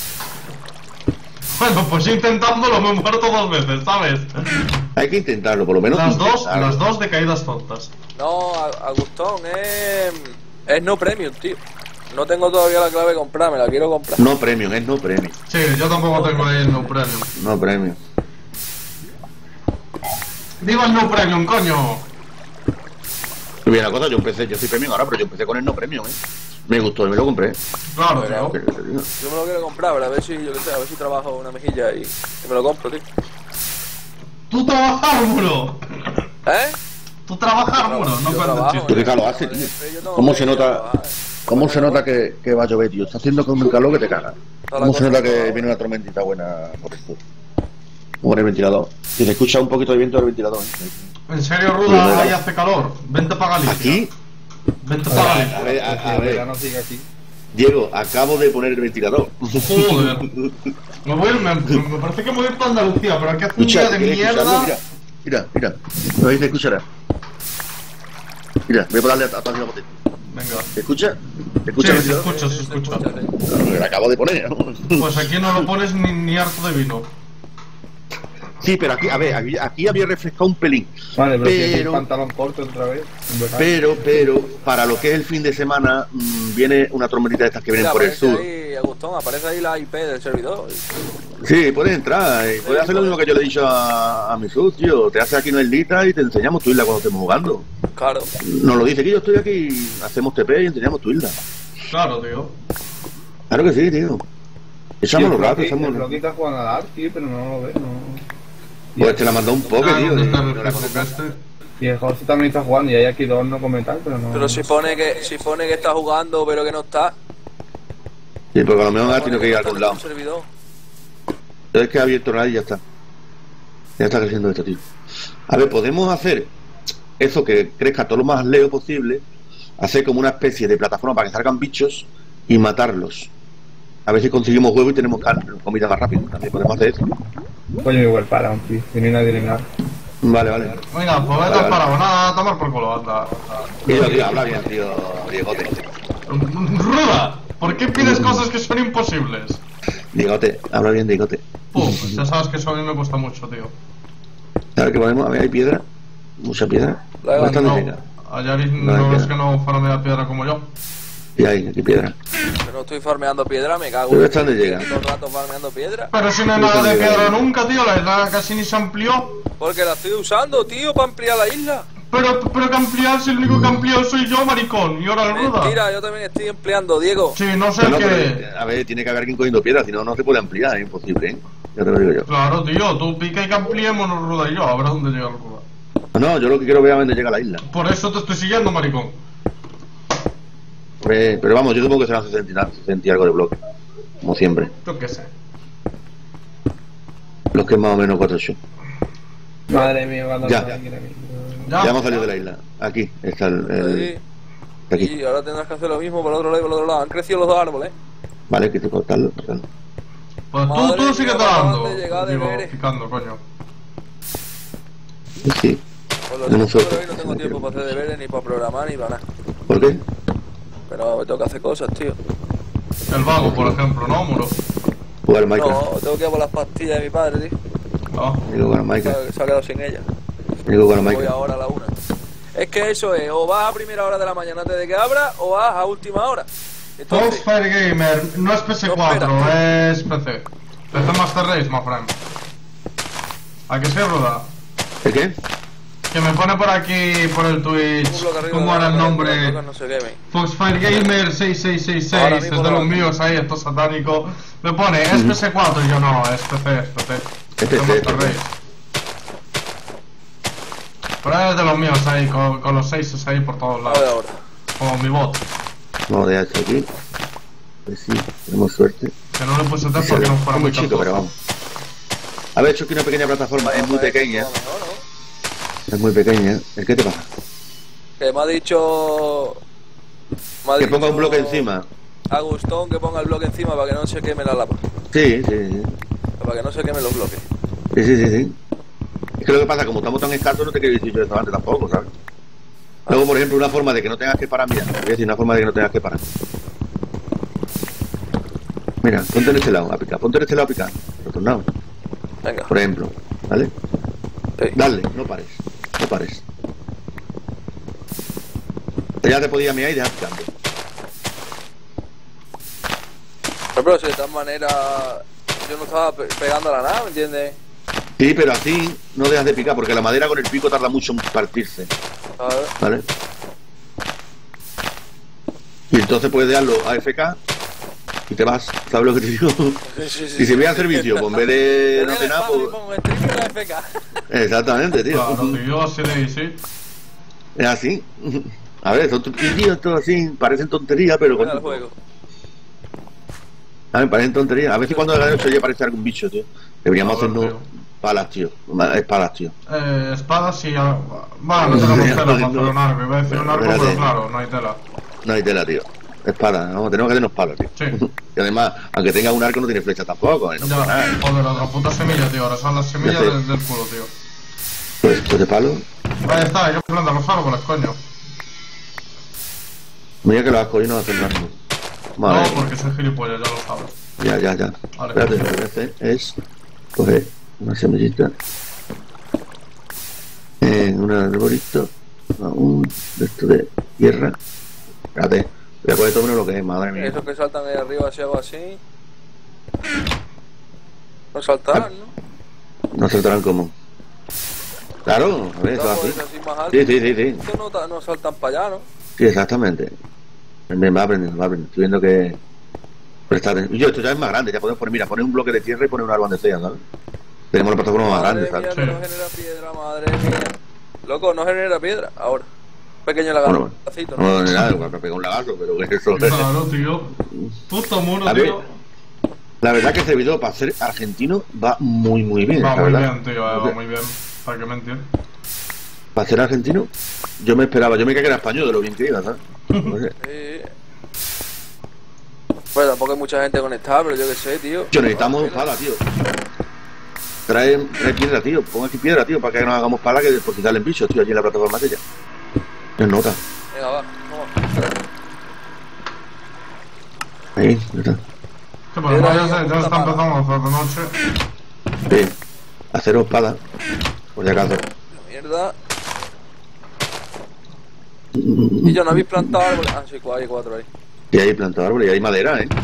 Bueno, pues intentándolo me he muerto dos veces, ¿sabes? Hay que intentarlo, por lo menos. Las dos, intentarlo. las dos de caídas tontas. No, A- Agustón, es. Es no premium, tío. No tengo todavía la clave de comprarme, la quiero comprar. No premium, es no premium. Sí, yo tampoco tengo ahí el no premium. No premium. ¡Viva el no premium, coño! Y bien, la cosa, yo empecé, yo soy premium ahora, pero yo empecé con el no premium, ¿eh? Me gustó y me lo compré. Claro, Pero- tío. Pero te digo, Yo me lo quiero comprar, pero a ver si, yo qué sé, a ver si trabajo una mejilla y, y me lo compro, tío. Tú trabajar, muro. ¿Eh? Tú trabajar, muro, no Yo cuento trabajo, chiste. ¿Tú qué eh. calor hace, tío? Yo tengo ¿Cómo que se nota- trabajar. ¿Cómo se nota que, que va a llover, tío? Está haciendo con un calor que te caga. Toda la ¿Cómo se cosa nota que que todo. viene una tormentita buena por esto? Por el ventilador. Si se escucha un poquito de viento del ventilador, ¿eh? En serio, Pues Ruda, nada. ahí hace calor. Vente para Galicia. Aquí, Vente para a Galicia. ver, a, a El ver, verano sigue aquí. Diego, acabo de poner el ventilador. Joder. Me voy, me, me parece que me voy a ir para Andalucía, pero aquí hace un Escucha, día de ¿quieres escucharlo? mierda. Mira, mira, mira. ¿No veis? Se escuchará. Mira, voy a darle a, a, a la potente. Venga. ¿Se escucha? ¿Se Sí, escucha el se ventilador? escucha, se escucha. Claro, que lo acabo de poner, ¿no? Pues aquí no lo pones ni, ni harto de vino. Sí, pero aquí, a ver, aquí, aquí había refrescado un pelín. Vale, pero, si es Pero- pantalón corto otra vez. en verano. Pero, pero, para lo que es el fin de semana, mmm, viene una tormentita de estas que vienen Mira, por el aparece sur. ahí, Agustón, aparece ahí la I P del servidor. Sí, puedes entrar, eh, puedes hacer lo mismo que yo le he dicho a, a mi socio. Te haces aquí una islita y te enseñamos tu isla cuando estemos jugando. Claro. Nos lo dice que yo estoy aquí, hacemos T P y enseñamos tu isla. Claro, tío. Claro que sí, tío. Echamos los ratos, El estamos. Floki está jugando al Ark, tío, pero no lo veo, no. Pues te la mandó un poco, Ah, tío. ¿dónde de- está el no la Facebook conectas. este? Y el José también está jugando y hay aquí dos no comentar, pero no. Pero si pone que si pone que está jugando pero que no está. Sí, porque a lo mejor ha pone tenido que ir a no algún está en lado. un servidor. Entonces que ha abierto nada y ya está. Ya está creciendo esto, tío. A ver, podemos hacer eso que crezca todo lo más leo posible, hacer como una especie de plataforma para que salgan bichos y matarlos. A ver si conseguimos huevo y tenemos carne, comida más rápido. También podemos hacer eso. Coño, igual para, un tío. Si no hay nadie en el Ark. Vale, vale. Venga, pues vete Vale, al vale. parado, nada, a tomar por culo, anda. Tío, tío, habla bien, tío, Diegote. Ruda, ¿por qué pides cosas que son imposibles? Diegote, habla bien, Diegote. Puf, ya sabes que eso a mí me cuesta mucho, tío. A ver qué podemos, a ver, hay piedra. Mucha piedra. La ¿Dónde está No, la piedra? allá no, No hay es piedra. que no fueron media piedra como yo. Y hay, aquí piedra. Yo no estoy farmeando piedra, me cago. Pero esta dónde llega. Estoy todo el rato farmeando piedra. Pero si no hay nada de piedra nunca, tío, la isla casi ni se amplió. Porque la estoy usando, tío, para ampliar la isla. Pero, pero que ampliar, si el único que amplió soy yo, maricón, y ahora el ruda. Mentira, yo también estoy empleando, Diego. Sí, no sé No, no, qué. pero, a ver, tiene que haber alguien cogiendo piedra, si no, no se puede ampliar, es imposible, ¿eh? Ya te lo digo yo. Claro, tío, tú pica y que ampliémonos, ruda y yo, a ver dónde llega el ruda. No, yo lo que quiero ver a dónde llega la isla. Por eso te estoy siguiendo, maricón. Eh, pero vamos, yo supongo que serán sesenta, y na- sesenta y algo de bloques, como siempre. Yo qué sé. Los que más o menos cuatro son. Madre mía, cuando Ya. me aquí, aquí. Ya. Ya hemos salido de la isla. Aquí está el. el- Sí. aquí. Y ahora tendrás que hacer lo mismo por el otro lado y por el otro lado. Han crecido los dos árboles. Vale, que te cortarlo, cortarlo. Pues tú, Madre tú sigue mía, acaban dando. de llegar Digo, deberes. picando, coño. Sí. Por lo No me tanto, suelto. hoy no tengo tiempo para hacer deberes, ni para programar, ni para nada. ¿Por qué? Pero me tengo que hacer cosas, tío. El vago, por ejemplo, ¿no, muro? Jugar al Minecraft. No, tengo que ir a por las pastillas de mi padre, tío. Ah. Digo jugar al Minecraft. Se ha- Se ha quedado sin ella. Digo jugar al Voy Minecraft. ahora a la una. Es que eso es, o vas a primera hora de la mañana antes de que abra, o vas a última hora. Entonces, Foxfire Gamer, no es P S cuatro, No, espera. es P C. P C Master Race, my friend. ¿A que se ruda? ¿El qué? Que me pone por aquí, por el un Twitch, bloque arriba ¿cómo de era el la- nombre? No se queme. Foxfire Gamer seis seis seis Ahora seis, es mismo de no. los míos ahí, esto es satánico. Me pone, es P S cuatro, y yo no, es P C, es P C. Es P C, Master es P C. Race. Pero es de los míos ahí, con, con los seis ahí por todos A ver lados. ahora. Como mi bot. Vamos a dejar esto aquí. Pues sí, tenemos suerte. Que no le puse test Se porque ve no fuera muy muy chico, pero cantoso. vamos. Haber hecho aquí una pequeña plataforma es muy Pues, pequeña. a lo mejor, ¿no? Es muy pequeña. ¿El qué te pasa? Que me ha dicho. Me ha Que dicho ponga un bloque encima. Agustón que ponga el bloque encima para que no se queme la lava. Sí, sí, sí. Para que no se quemen los bloques. Sí, sí, sí, sí. Es que lo que pasa, como estamos tan escasos, no te quiero decir yo esto antes tampoco, ¿sabes? Luego, por ejemplo, una forma de que no tengas que parar, mira, te voy a decir una forma de que no tengas que parar. Mira, ponte en este lado a picar, ponte en este lado a picar, retornado, Venga. por ejemplo, ¿vale? Sí. Dale, no pares, no pares. Ya te podía mirar y dejar picando. Pero, pero si de todas maneras yo no estaba pe- pegando a la nada, ¿me entiendes? Sí, pero así no dejas de picar, porque la madera con el pico tarda mucho en partirse, ¿Sabes? ¿vale? Y entonces puedes dejarlo A F K y te vas, ¿sabes lo que te digo? Sí, sí, sí. Y si voy al servicio, pues en vez de no Tenía hacer el nada, espacio y pues... pongo streaming en la F K. Exactamente, tío. Claro, tío, así de easy. Es así. A ver, son tonterías, todo así, parecen tonterías, pero Juega el coño, juego. a ver, parecen tonterías. A ver si cuando haga eso ya aparece algún bicho, tío. Deberíamos A ver, hacernos tío. palas, tío. Espadas, tío. Eh, espadas y... ah, Bueno, no tenemos tela para hacer un arco. Iba a decir un arco, Espérate. pero claro, no hay tela. No hay tela, tío. Espadas, vamos, tenemos que hacernos palas, tío. Sí. Y además, aunque tenga un arco, no tiene flecha tampoco, ¿eh? No Ya, pasa nada. joder, otra puta semilla, tío. Ahora son las semillas Ya sé. del, del culo, tío. Pues, pues de palo. Ahí está, hay que plantar los árboles, coño. Mira que los has cogido y no hacen nada. Vale. No, porque soy gilipollas, ya lo sabes. Ya, ya, ya. Vale. Espérate, lo que voy a hacer es coger una semillita en un arbolito, un de esto de tierra. Espérate, voy a coger todo menos lo que es, madre mía. Esos que saltan ahí arriba si hago así. No saltarán, ¿no? No saltarán como. Claro, a ver, eso No, es así. pues, así más alto. Sí, sí, sí, sí. Estos no, ta- no saltan para allá, ¿no? Sí, exactamente. Bien, va aprendiendo, va aprendiendo. Estoy viendo que. Prestar atención. Y yo, esto ya es más grande, ya podemos poner, mira, poner un bloque de tierra y poner un árbol donde sea, ¿sabes? Tenemos la plataforma más grande, Madre mía, ¿sabes? que no genera piedra, madre mía. Loco, no genera piedra, ahora. Pequeño lagarto, Bueno, pedacito, no, no, nada, me pega un lagazo, pero que eso. Claro, tío. Puto muro, A ver, tío. la verdad que este video para ser argentino va muy, muy bien. Va la muy verdad. bien, tío, eh, va muy bien. Para que me entiendas. Para ser argentino, yo me esperaba, yo me creía que era español de lo bien que iba, ¿sabes? No sé. Sí. Bueno, tampoco hay mucha gente conectada, pero yo qué sé, tío. Yo necesitamos pala, tío. Trae, trae piedra, tío. Pon aquí piedra, tío, para que nos hagamos pala que después salen bichos, tío, allí en la plataforma aquella. Es nota. Venga, va, vamos. Ahí, ya está. Sí, pues además ya, se- ya está empezando a hacer de noche. Sí. Acero espada. Por si acaso. La mierda. Y yo no habéis plantado árboles. Ah, sí, hay cuatro ahí. Y ahí he plantado árboles y hay madera, ¿eh?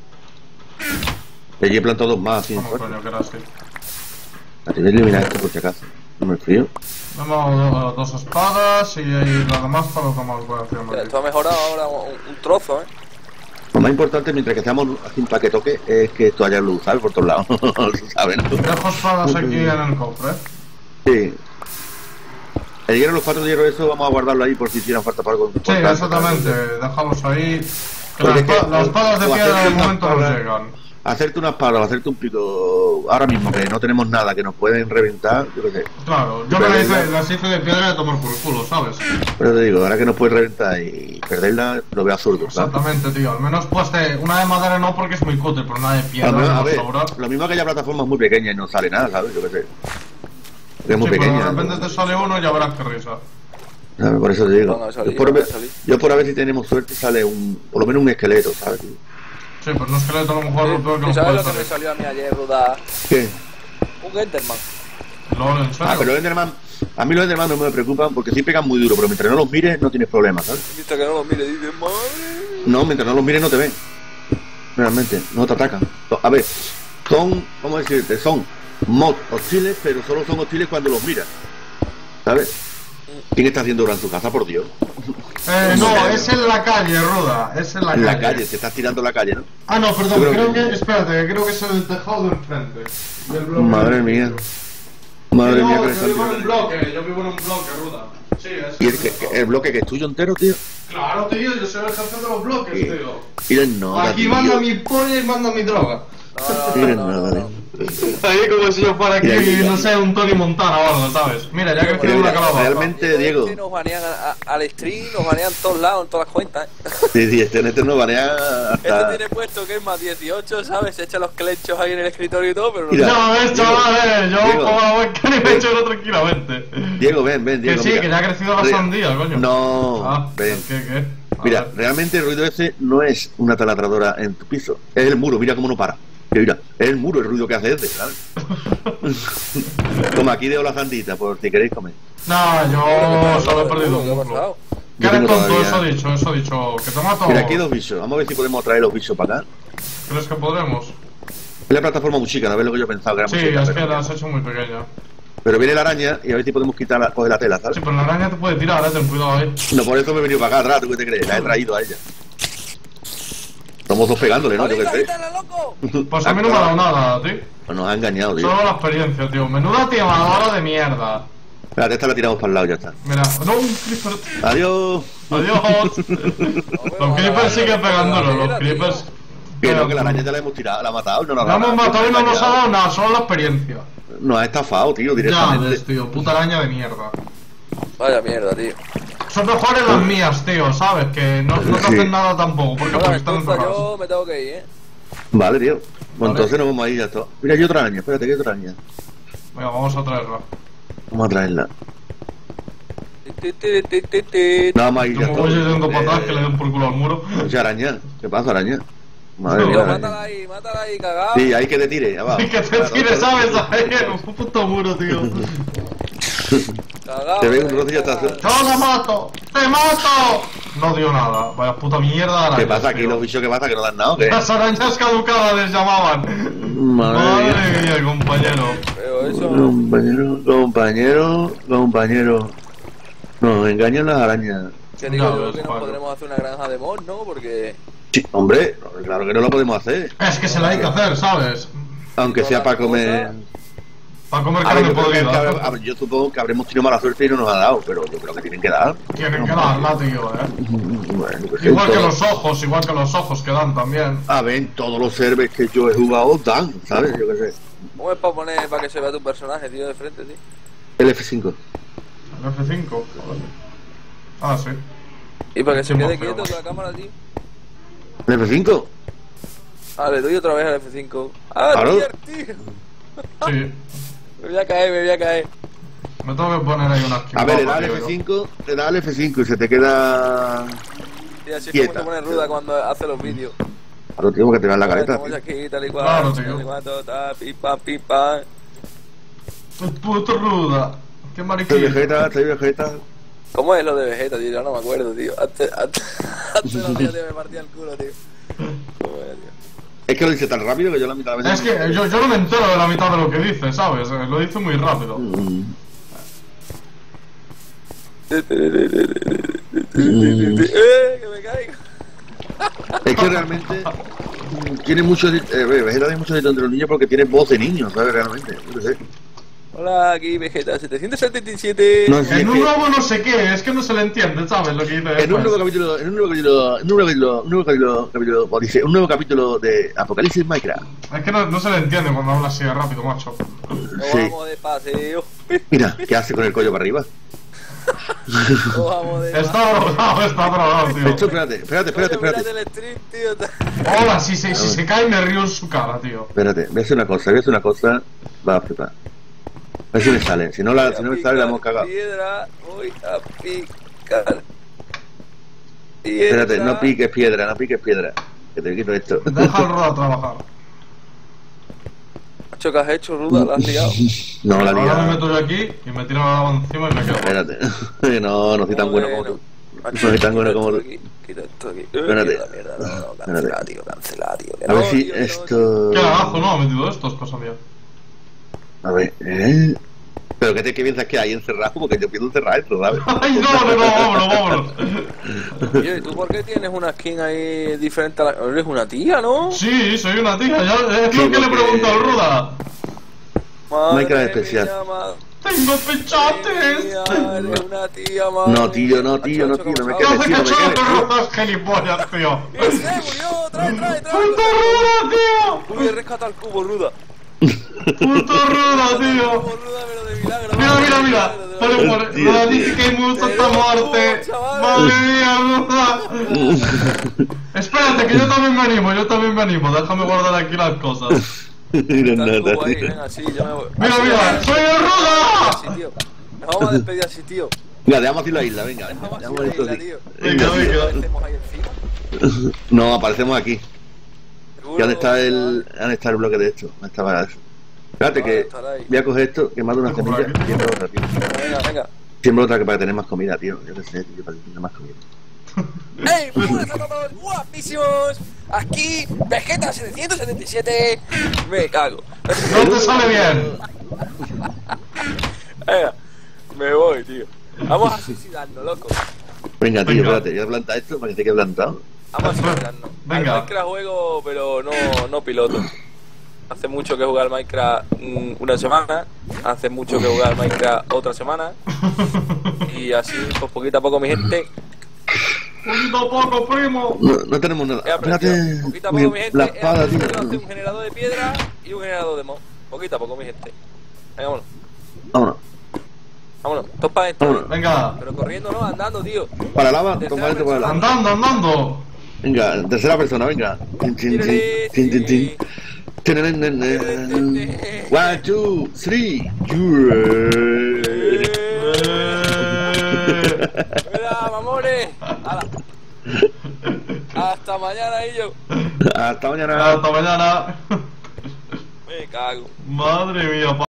Y allí he plantado dos más, así. Como coño, que era así. Así de eliminar esto por si acaso. No me frío. Tenemos dos, dos espadas y ahí las demás para los demás voy haciendo. Esto ha mejorado ahora un, un trozo, ¿eh? Lo más importante, mientras que estamos así para que toque, es que esto haya luz, ¿sabes? Por todos lados. ¿Sabes? ¿No? Dejo espadas aquí en el cofre. Sí. El hierro, los cuatro hierros, eso vamos a guardarlo ahí por si hicieran falta para algo. Sí, exactamente. Dejamos ahí. Que Porque las, es que espa- las espadas de o piedra hacerte de una momento no espada- llegan. Hacerte una espada o hacerte un pico ahora mismo, que no tenemos nada, que nos pueden reventar, yo qué sé. Claro, yo me las hice, las hice de piedra de tomar por el culo, ¿sabes? Pero te digo, ahora que nos pueden reventar y perderla, lo veo absurdo, ¿sabes? Exactamente, tío. Al menos pues de, una de madera no porque es muy cutre, pero una de piedra A ver, a nos ver, sobra. lo mismo que haya plataformas muy pequeñas y no sale nada, ¿sabes? Yo qué sé. Porque es muy Sí, pero pequeña. de repente te sale uno y ya verás qué risa. ¿Sabes? Por eso te digo. Van a salir, yo, por van a ver, salir. yo por a ver si tenemos suerte sale un, por lo menos un esqueleto, ¿sabes? tío? Sí, pues un esqueleto a lo mejor lo peor que ¿Y nos sabes puede lo que me salir. salió a mí ayer, Ruda? ¿Qué? Un Enderman. LOL, ¿en serio? Ah, pero los Enderman, a mí los Enderman no me preocupan porque sí pegan muy duro, pero mientras no los mires no tienes problemas, ¿sabes? Viste que no lo mire, dice, madre. No, mientras no los mires no te ven. Realmente, no te atacan. A ver, son, ¿cómo decirte? Son mods hostiles, pero solo son hostiles cuando los miras. ¿Sabes? ¿Quién está haciendo ahora en su casa, por Dios? Eh, no, es en la calle, Ruda. Es en la En calle. la calle, te estás tirando a la calle, ¿no? Ah, no, perdón, Yo creo creo que- que... Espérate, que creo que es el tejado de enfrente. Y el bloque Madre del mía. centro. Madre no, mía, que le yo están vivo en un tirando. bloque, yo vivo en un bloque, Ruda. Sí, es Y el, que- que- el bloque que es tuyo entero, tío. Claro, tío, yo soy el jefe de los bloques, Y, tío. y el no, Aquí tío. manda mi polla y manda mi droga. No, Mira, no, no, no, no, dale. no. Ahí como si yo fuera aquí, Mira, mira. no sé, un Tony Montana o algo, ¿sabes? Mira, ya que Mira, tiene una mira, calabaza. realmente, Diego. Este nos banean a- a- al stream, nos banean en todos lados, en todas las cuentas. ¿eh? Sí, sí, este, este no banea Este hasta... tiene puesto que es más dieciocho, ¿sabes? Se echa los clechos ahí en el escritorio y todo, pero no. Mira. Ya ves, chaval, eh, yo Diego. como la webcam y me echo tranquilamente. Diego, ven, ven, Que Diego. sí, mira. que ya ha crecido la Re- sandía, coño. No, Ah, ven. ¿qué, qué? A Mira, ver. realmente el ruido ese no es una taladradora en tu piso. Es el muro, mira cómo no para. Mira, es el muro el ruido que hace este, ¿sabes? Toma, aquí dejo la sandita por si queréis comer. No, yo solo he perdido ¿Qué ha un muslo. pasado? ¿Qué Yo eres tengo tonto? todavía- Eso he dicho, eso he dicho. Que te mato. Mira, aquí hay dos bichos. Vamos a ver si podemos traer los bichos para acá. ¿Crees que podremos? Es la plataforma muy chica, ¿no ves lo que yo pensaba que era Sí, muy chica? es que pero, la has hecho muy pequeña. pero viene la araña y a ver si podemos quitar la, coger la tela, ¿sabes? Sí, pero la araña te puede tirar, eh, ten cuidado ahí. No, por eso me he venido para acá atrás, ¿tú qué te crees? La he traído a ella. Somos dos pegándole, ¿no? Yo qué ¡Quítala, sé. quítala, loco! Pues a mí no me ha dado nada, tío. Pues nos ha engañado, tío. Solo la experiencia, tío. Menuda timadora de mierda. Espérate, esta la tiramos para el lado, ya está. Mira, no, un creeper. Adiós. Adiós. Los creepers siguen pegándolo, los creepers. Que no, que la araña ya la hemos tirado, la ha matado y no nos ha La dado hemos nada, matado y tío, no nos ha engañado. dado nada, solo la experiencia. Nos ha estafado, tío, Ya directamente. ves, tío, puta araña de mierda. Vaya mierda, tío. Son mejores las mías, tío, ¿sabes? Que no, no te Sí. hacen nada tampoco, porque, Ahora, porque están disculpa, encerradas. yo me tengo que ir, ¿eh? Vale, tío. Pues Vale. entonces nos vamos a ir ya está. Mira, hay otra araña, espérate, que hay otra araña. Venga, vamos a traerla. Vamos a traerla. Ti, ti, ti, ti, ti. Nada más ir ya Como está. voy yendo para atrás, Eh, que le den por culo al muro. Oye, araña. ¿Qué pasa, araña? Madre No, mía. Tío, araña. mátala ahí, mátala ahí, cagado. Sí, hay que te tire, abajo. Y que te tire, ¿sabes? Ahí, un puto muro, tío. Cagado. Te veo un eh, roce y ya está. cagado. ¡Yo la mato! ¡Te mato! No dio nada. Vaya puta mierda de arañas. ¿Qué pasa aquí? tío. Los bichos que pasa que no dan nada, ¿o qué? Las arañas caducadas les llamaban. Madre Madre mía, compañero. Pero eso... Compañero, compañero, compañero. No, engañan las arañas. Que digo No, yo es que nos malo. podremos hacer una granja de mod, ¿no? Porque... Sí, hombre, claro que no lo podemos hacer. Es que se la hay que hacer, ¿sabes? Aunque sea para comer. Para comer A ver, carne yo, creo que podrida. habrá- a ver, yo supongo que habremos tenido mala suerte y no nos ha dado, pero yo creo que tienen que dar. Tienen que darla, tío, eh. Bueno, pues Igual que todo- los ojos, igual que los ojos que dan también. A ver, todos los servers que yo he jugado dan, ¿sabes? Yo qué sé. ¿Cómo es para poner, para que se vea tu personaje, tío, de frente, tío? El F cinco. El F cinco. Joder. Ah, sí. Y para que se Sí, quede más quieto feo, con la cámara, tío. ¿El F cinco? Ah, le doy otra vez al F cinco. ¡Ah, Claro. tío, tío! Sí. Me voy a caer, me voy a caer. Me tengo que poner ahí una skin A ver, le guapa, da al tío, F yo. cinco, le da al F cinco y se te queda. Y así es Quieta. como se pone ruda cuando hace los vídeos. Claro, tío, que te vean la careta. Estamos aquí, tal y cual. Claro, tío. Tal y cual, todo, tal, pim, pam, pim, pam. El puto ruda. Qué Estoy mariquita. Vegeta, estoy Vegeta. ¿Cómo es lo de Vegeta, tío? Yo no me acuerdo, tío. Antes, antes, antes no tío, me partía el culo, tío. ¿Cómo es, tío? Es que lo dice tan rápido que yo la mitad de la Es que yo, yo no me entero de la mitad de lo que dice, ¿sabes? Eh, Lo dice muy rápido. Mm. ¡Eh, que me caigo! Es que realmente mm, tiene mucho. Eh, Vegeta tiene mucho de entre los niños porque tiene voz de niño, ¿sabes? Realmente. Yo qué sé. Hola, aquí Vegeta setecientos setenta y siete. No, sí, es En un que- nuevo no sé qué, es que no se le entiende, ¿sabes? Lo que dice En un después. nuevo capítulo, en un nuevo capítulo, en un nuevo capítulo, un nuevo capítulo, capítulo, o dice, un nuevo capítulo de Apocalipsis Minecraft. Es que no, no se le entiende cuando habla así de rápido, macho. Nos Sí. vamos de paseo. Mira, ¿qué hace con el cuello para arriba? Nos vamos de Está drogado, está drogado, tío. Esto, espérate, espérate, espérate, Coño, espérate. mírate el stream, tío. Hola, si se, si se cae me río en su cara, tío. Espérate, voy a hacer una cosa, voy a hacer una cosa, va a flipar. A ver si me sale, si no, la, si no me sale la hemos cagado. Piedra, voy a picar. Piedra. Espérate, no piques piedra, no piques piedra. Que te quito esto. Deja al ruda trabajar. Macho, ¿qué has hecho, Ruda? ¿La has liado? No, la Ahora me liga. meto yo aquí y me tiro la lava encima y me quedo. Espérate. No, no soy tan bueno como tú. No soy tan bueno como tú. Quita esto aquí. Espérate. Mierda, mierda, no, no, cancela, tío, cancela, tío. que A ver no, si tío, que no, esto. Qué lagazo, ¿no? Ha metido esto, es cosa mía. A ver, ¿eh? Pero ¿qué, te, qué piensas que hay encerrado? Porque yo pienso encerrar esto, ¿sabes? Ay, no, no, no, vámonos, vámonos. tío. Oye, ¿y tú por qué tienes una skin ahí diferente a la... Eres una tía, ¿no? Sí, soy una tía, ya es Sí, lo que le porque- pregunto al ruda. Madre Minecraft especial. mía, madre Tengo pechotes. mía, eres una tía, madre No, tío, no, mía. tío, no, Macho, tío, no me ¿cómo ¿Qué quedes, hace tío, no me cachotes, quedes, tío. rudas gilipollas, tío? sabes? ¡Eh, se murió! ¡Trae, trae, trae! ¡Puto ruda, tío! Uy, rescata al cubo, Ruda. ¡Puto ruda, tío! Cubo, Ruda, pero de milagro. Mira, vamos, mira, de mira. milagro, de Pone milagro. por. Ruda dice que hay mucho hasta muerte. Madre mía, ruda. Espérate, que yo también me animo, yo también me animo. Déjame guardar aquí las cosas. Mira Está el nada, cubo ahí, tío. venga, sí, yo me voy. Mira, Así, mira, soy el ruda. así, tío. Nos vamos a despedir así, tío. Venga, dejamos así la isla, venga. Vamos Dejamos así, esto la así. tío. Venga, venga. Aparecemos ahí encima. No, aparecemos aquí. Seguro, ¿Y dónde está el, dónde está el bloque de esto? ¿Dónde estaba eso? Espérate Ah, que estará ahí. voy a coger esto, que mando una Tengo por semilla aquí. y siembro otra, tío. Venga, venga. Siembro otra que para tener más comida, tío. Yo qué sé, tío, para tener más comida. ¡Hey! Muy buenas a todos, guapísimos. Aquí, Vegeta setecientos setenta y siete. Me cago. No te sale bien. Venga, me voy, tío. Vamos a suicidarnos, loco. Venga, tío, Venga. espérate, voy a plantar esto para que te quede plantado. Vamos a suicidarnos. Venga. Al Minecraft juego, pero no, no piloto. Hace mucho que jugar al Minecraft mm, una semana. Hace mucho que jugar al Minecraft otra semana. Y así, pues poquito a poco, mi gente. Poquito a poco, primo. No, no tenemos nada. He aprendido. Espérate, Poquito a poco, mi gente. la He espada, tío. aprendido a hacer un generador de piedra y un generador de mod. Poquito a poco, mi gente. Venga, vámonos. Vámonos, Vámonos. Todos para adentro. vámonos. Venga, Pero corriendo, no, andando, tío. Para lava, Tercera toma esto para lava. andando, andando. Venga, tercera persona, venga. Tin, tin, tin, tin, tin, tin. Tinananana. One, two, three. Eh. Mira, mamones. Hala. Hasta mañana, y yo. Hasta mañana. Hasta mañana. Me cago. Madre mía,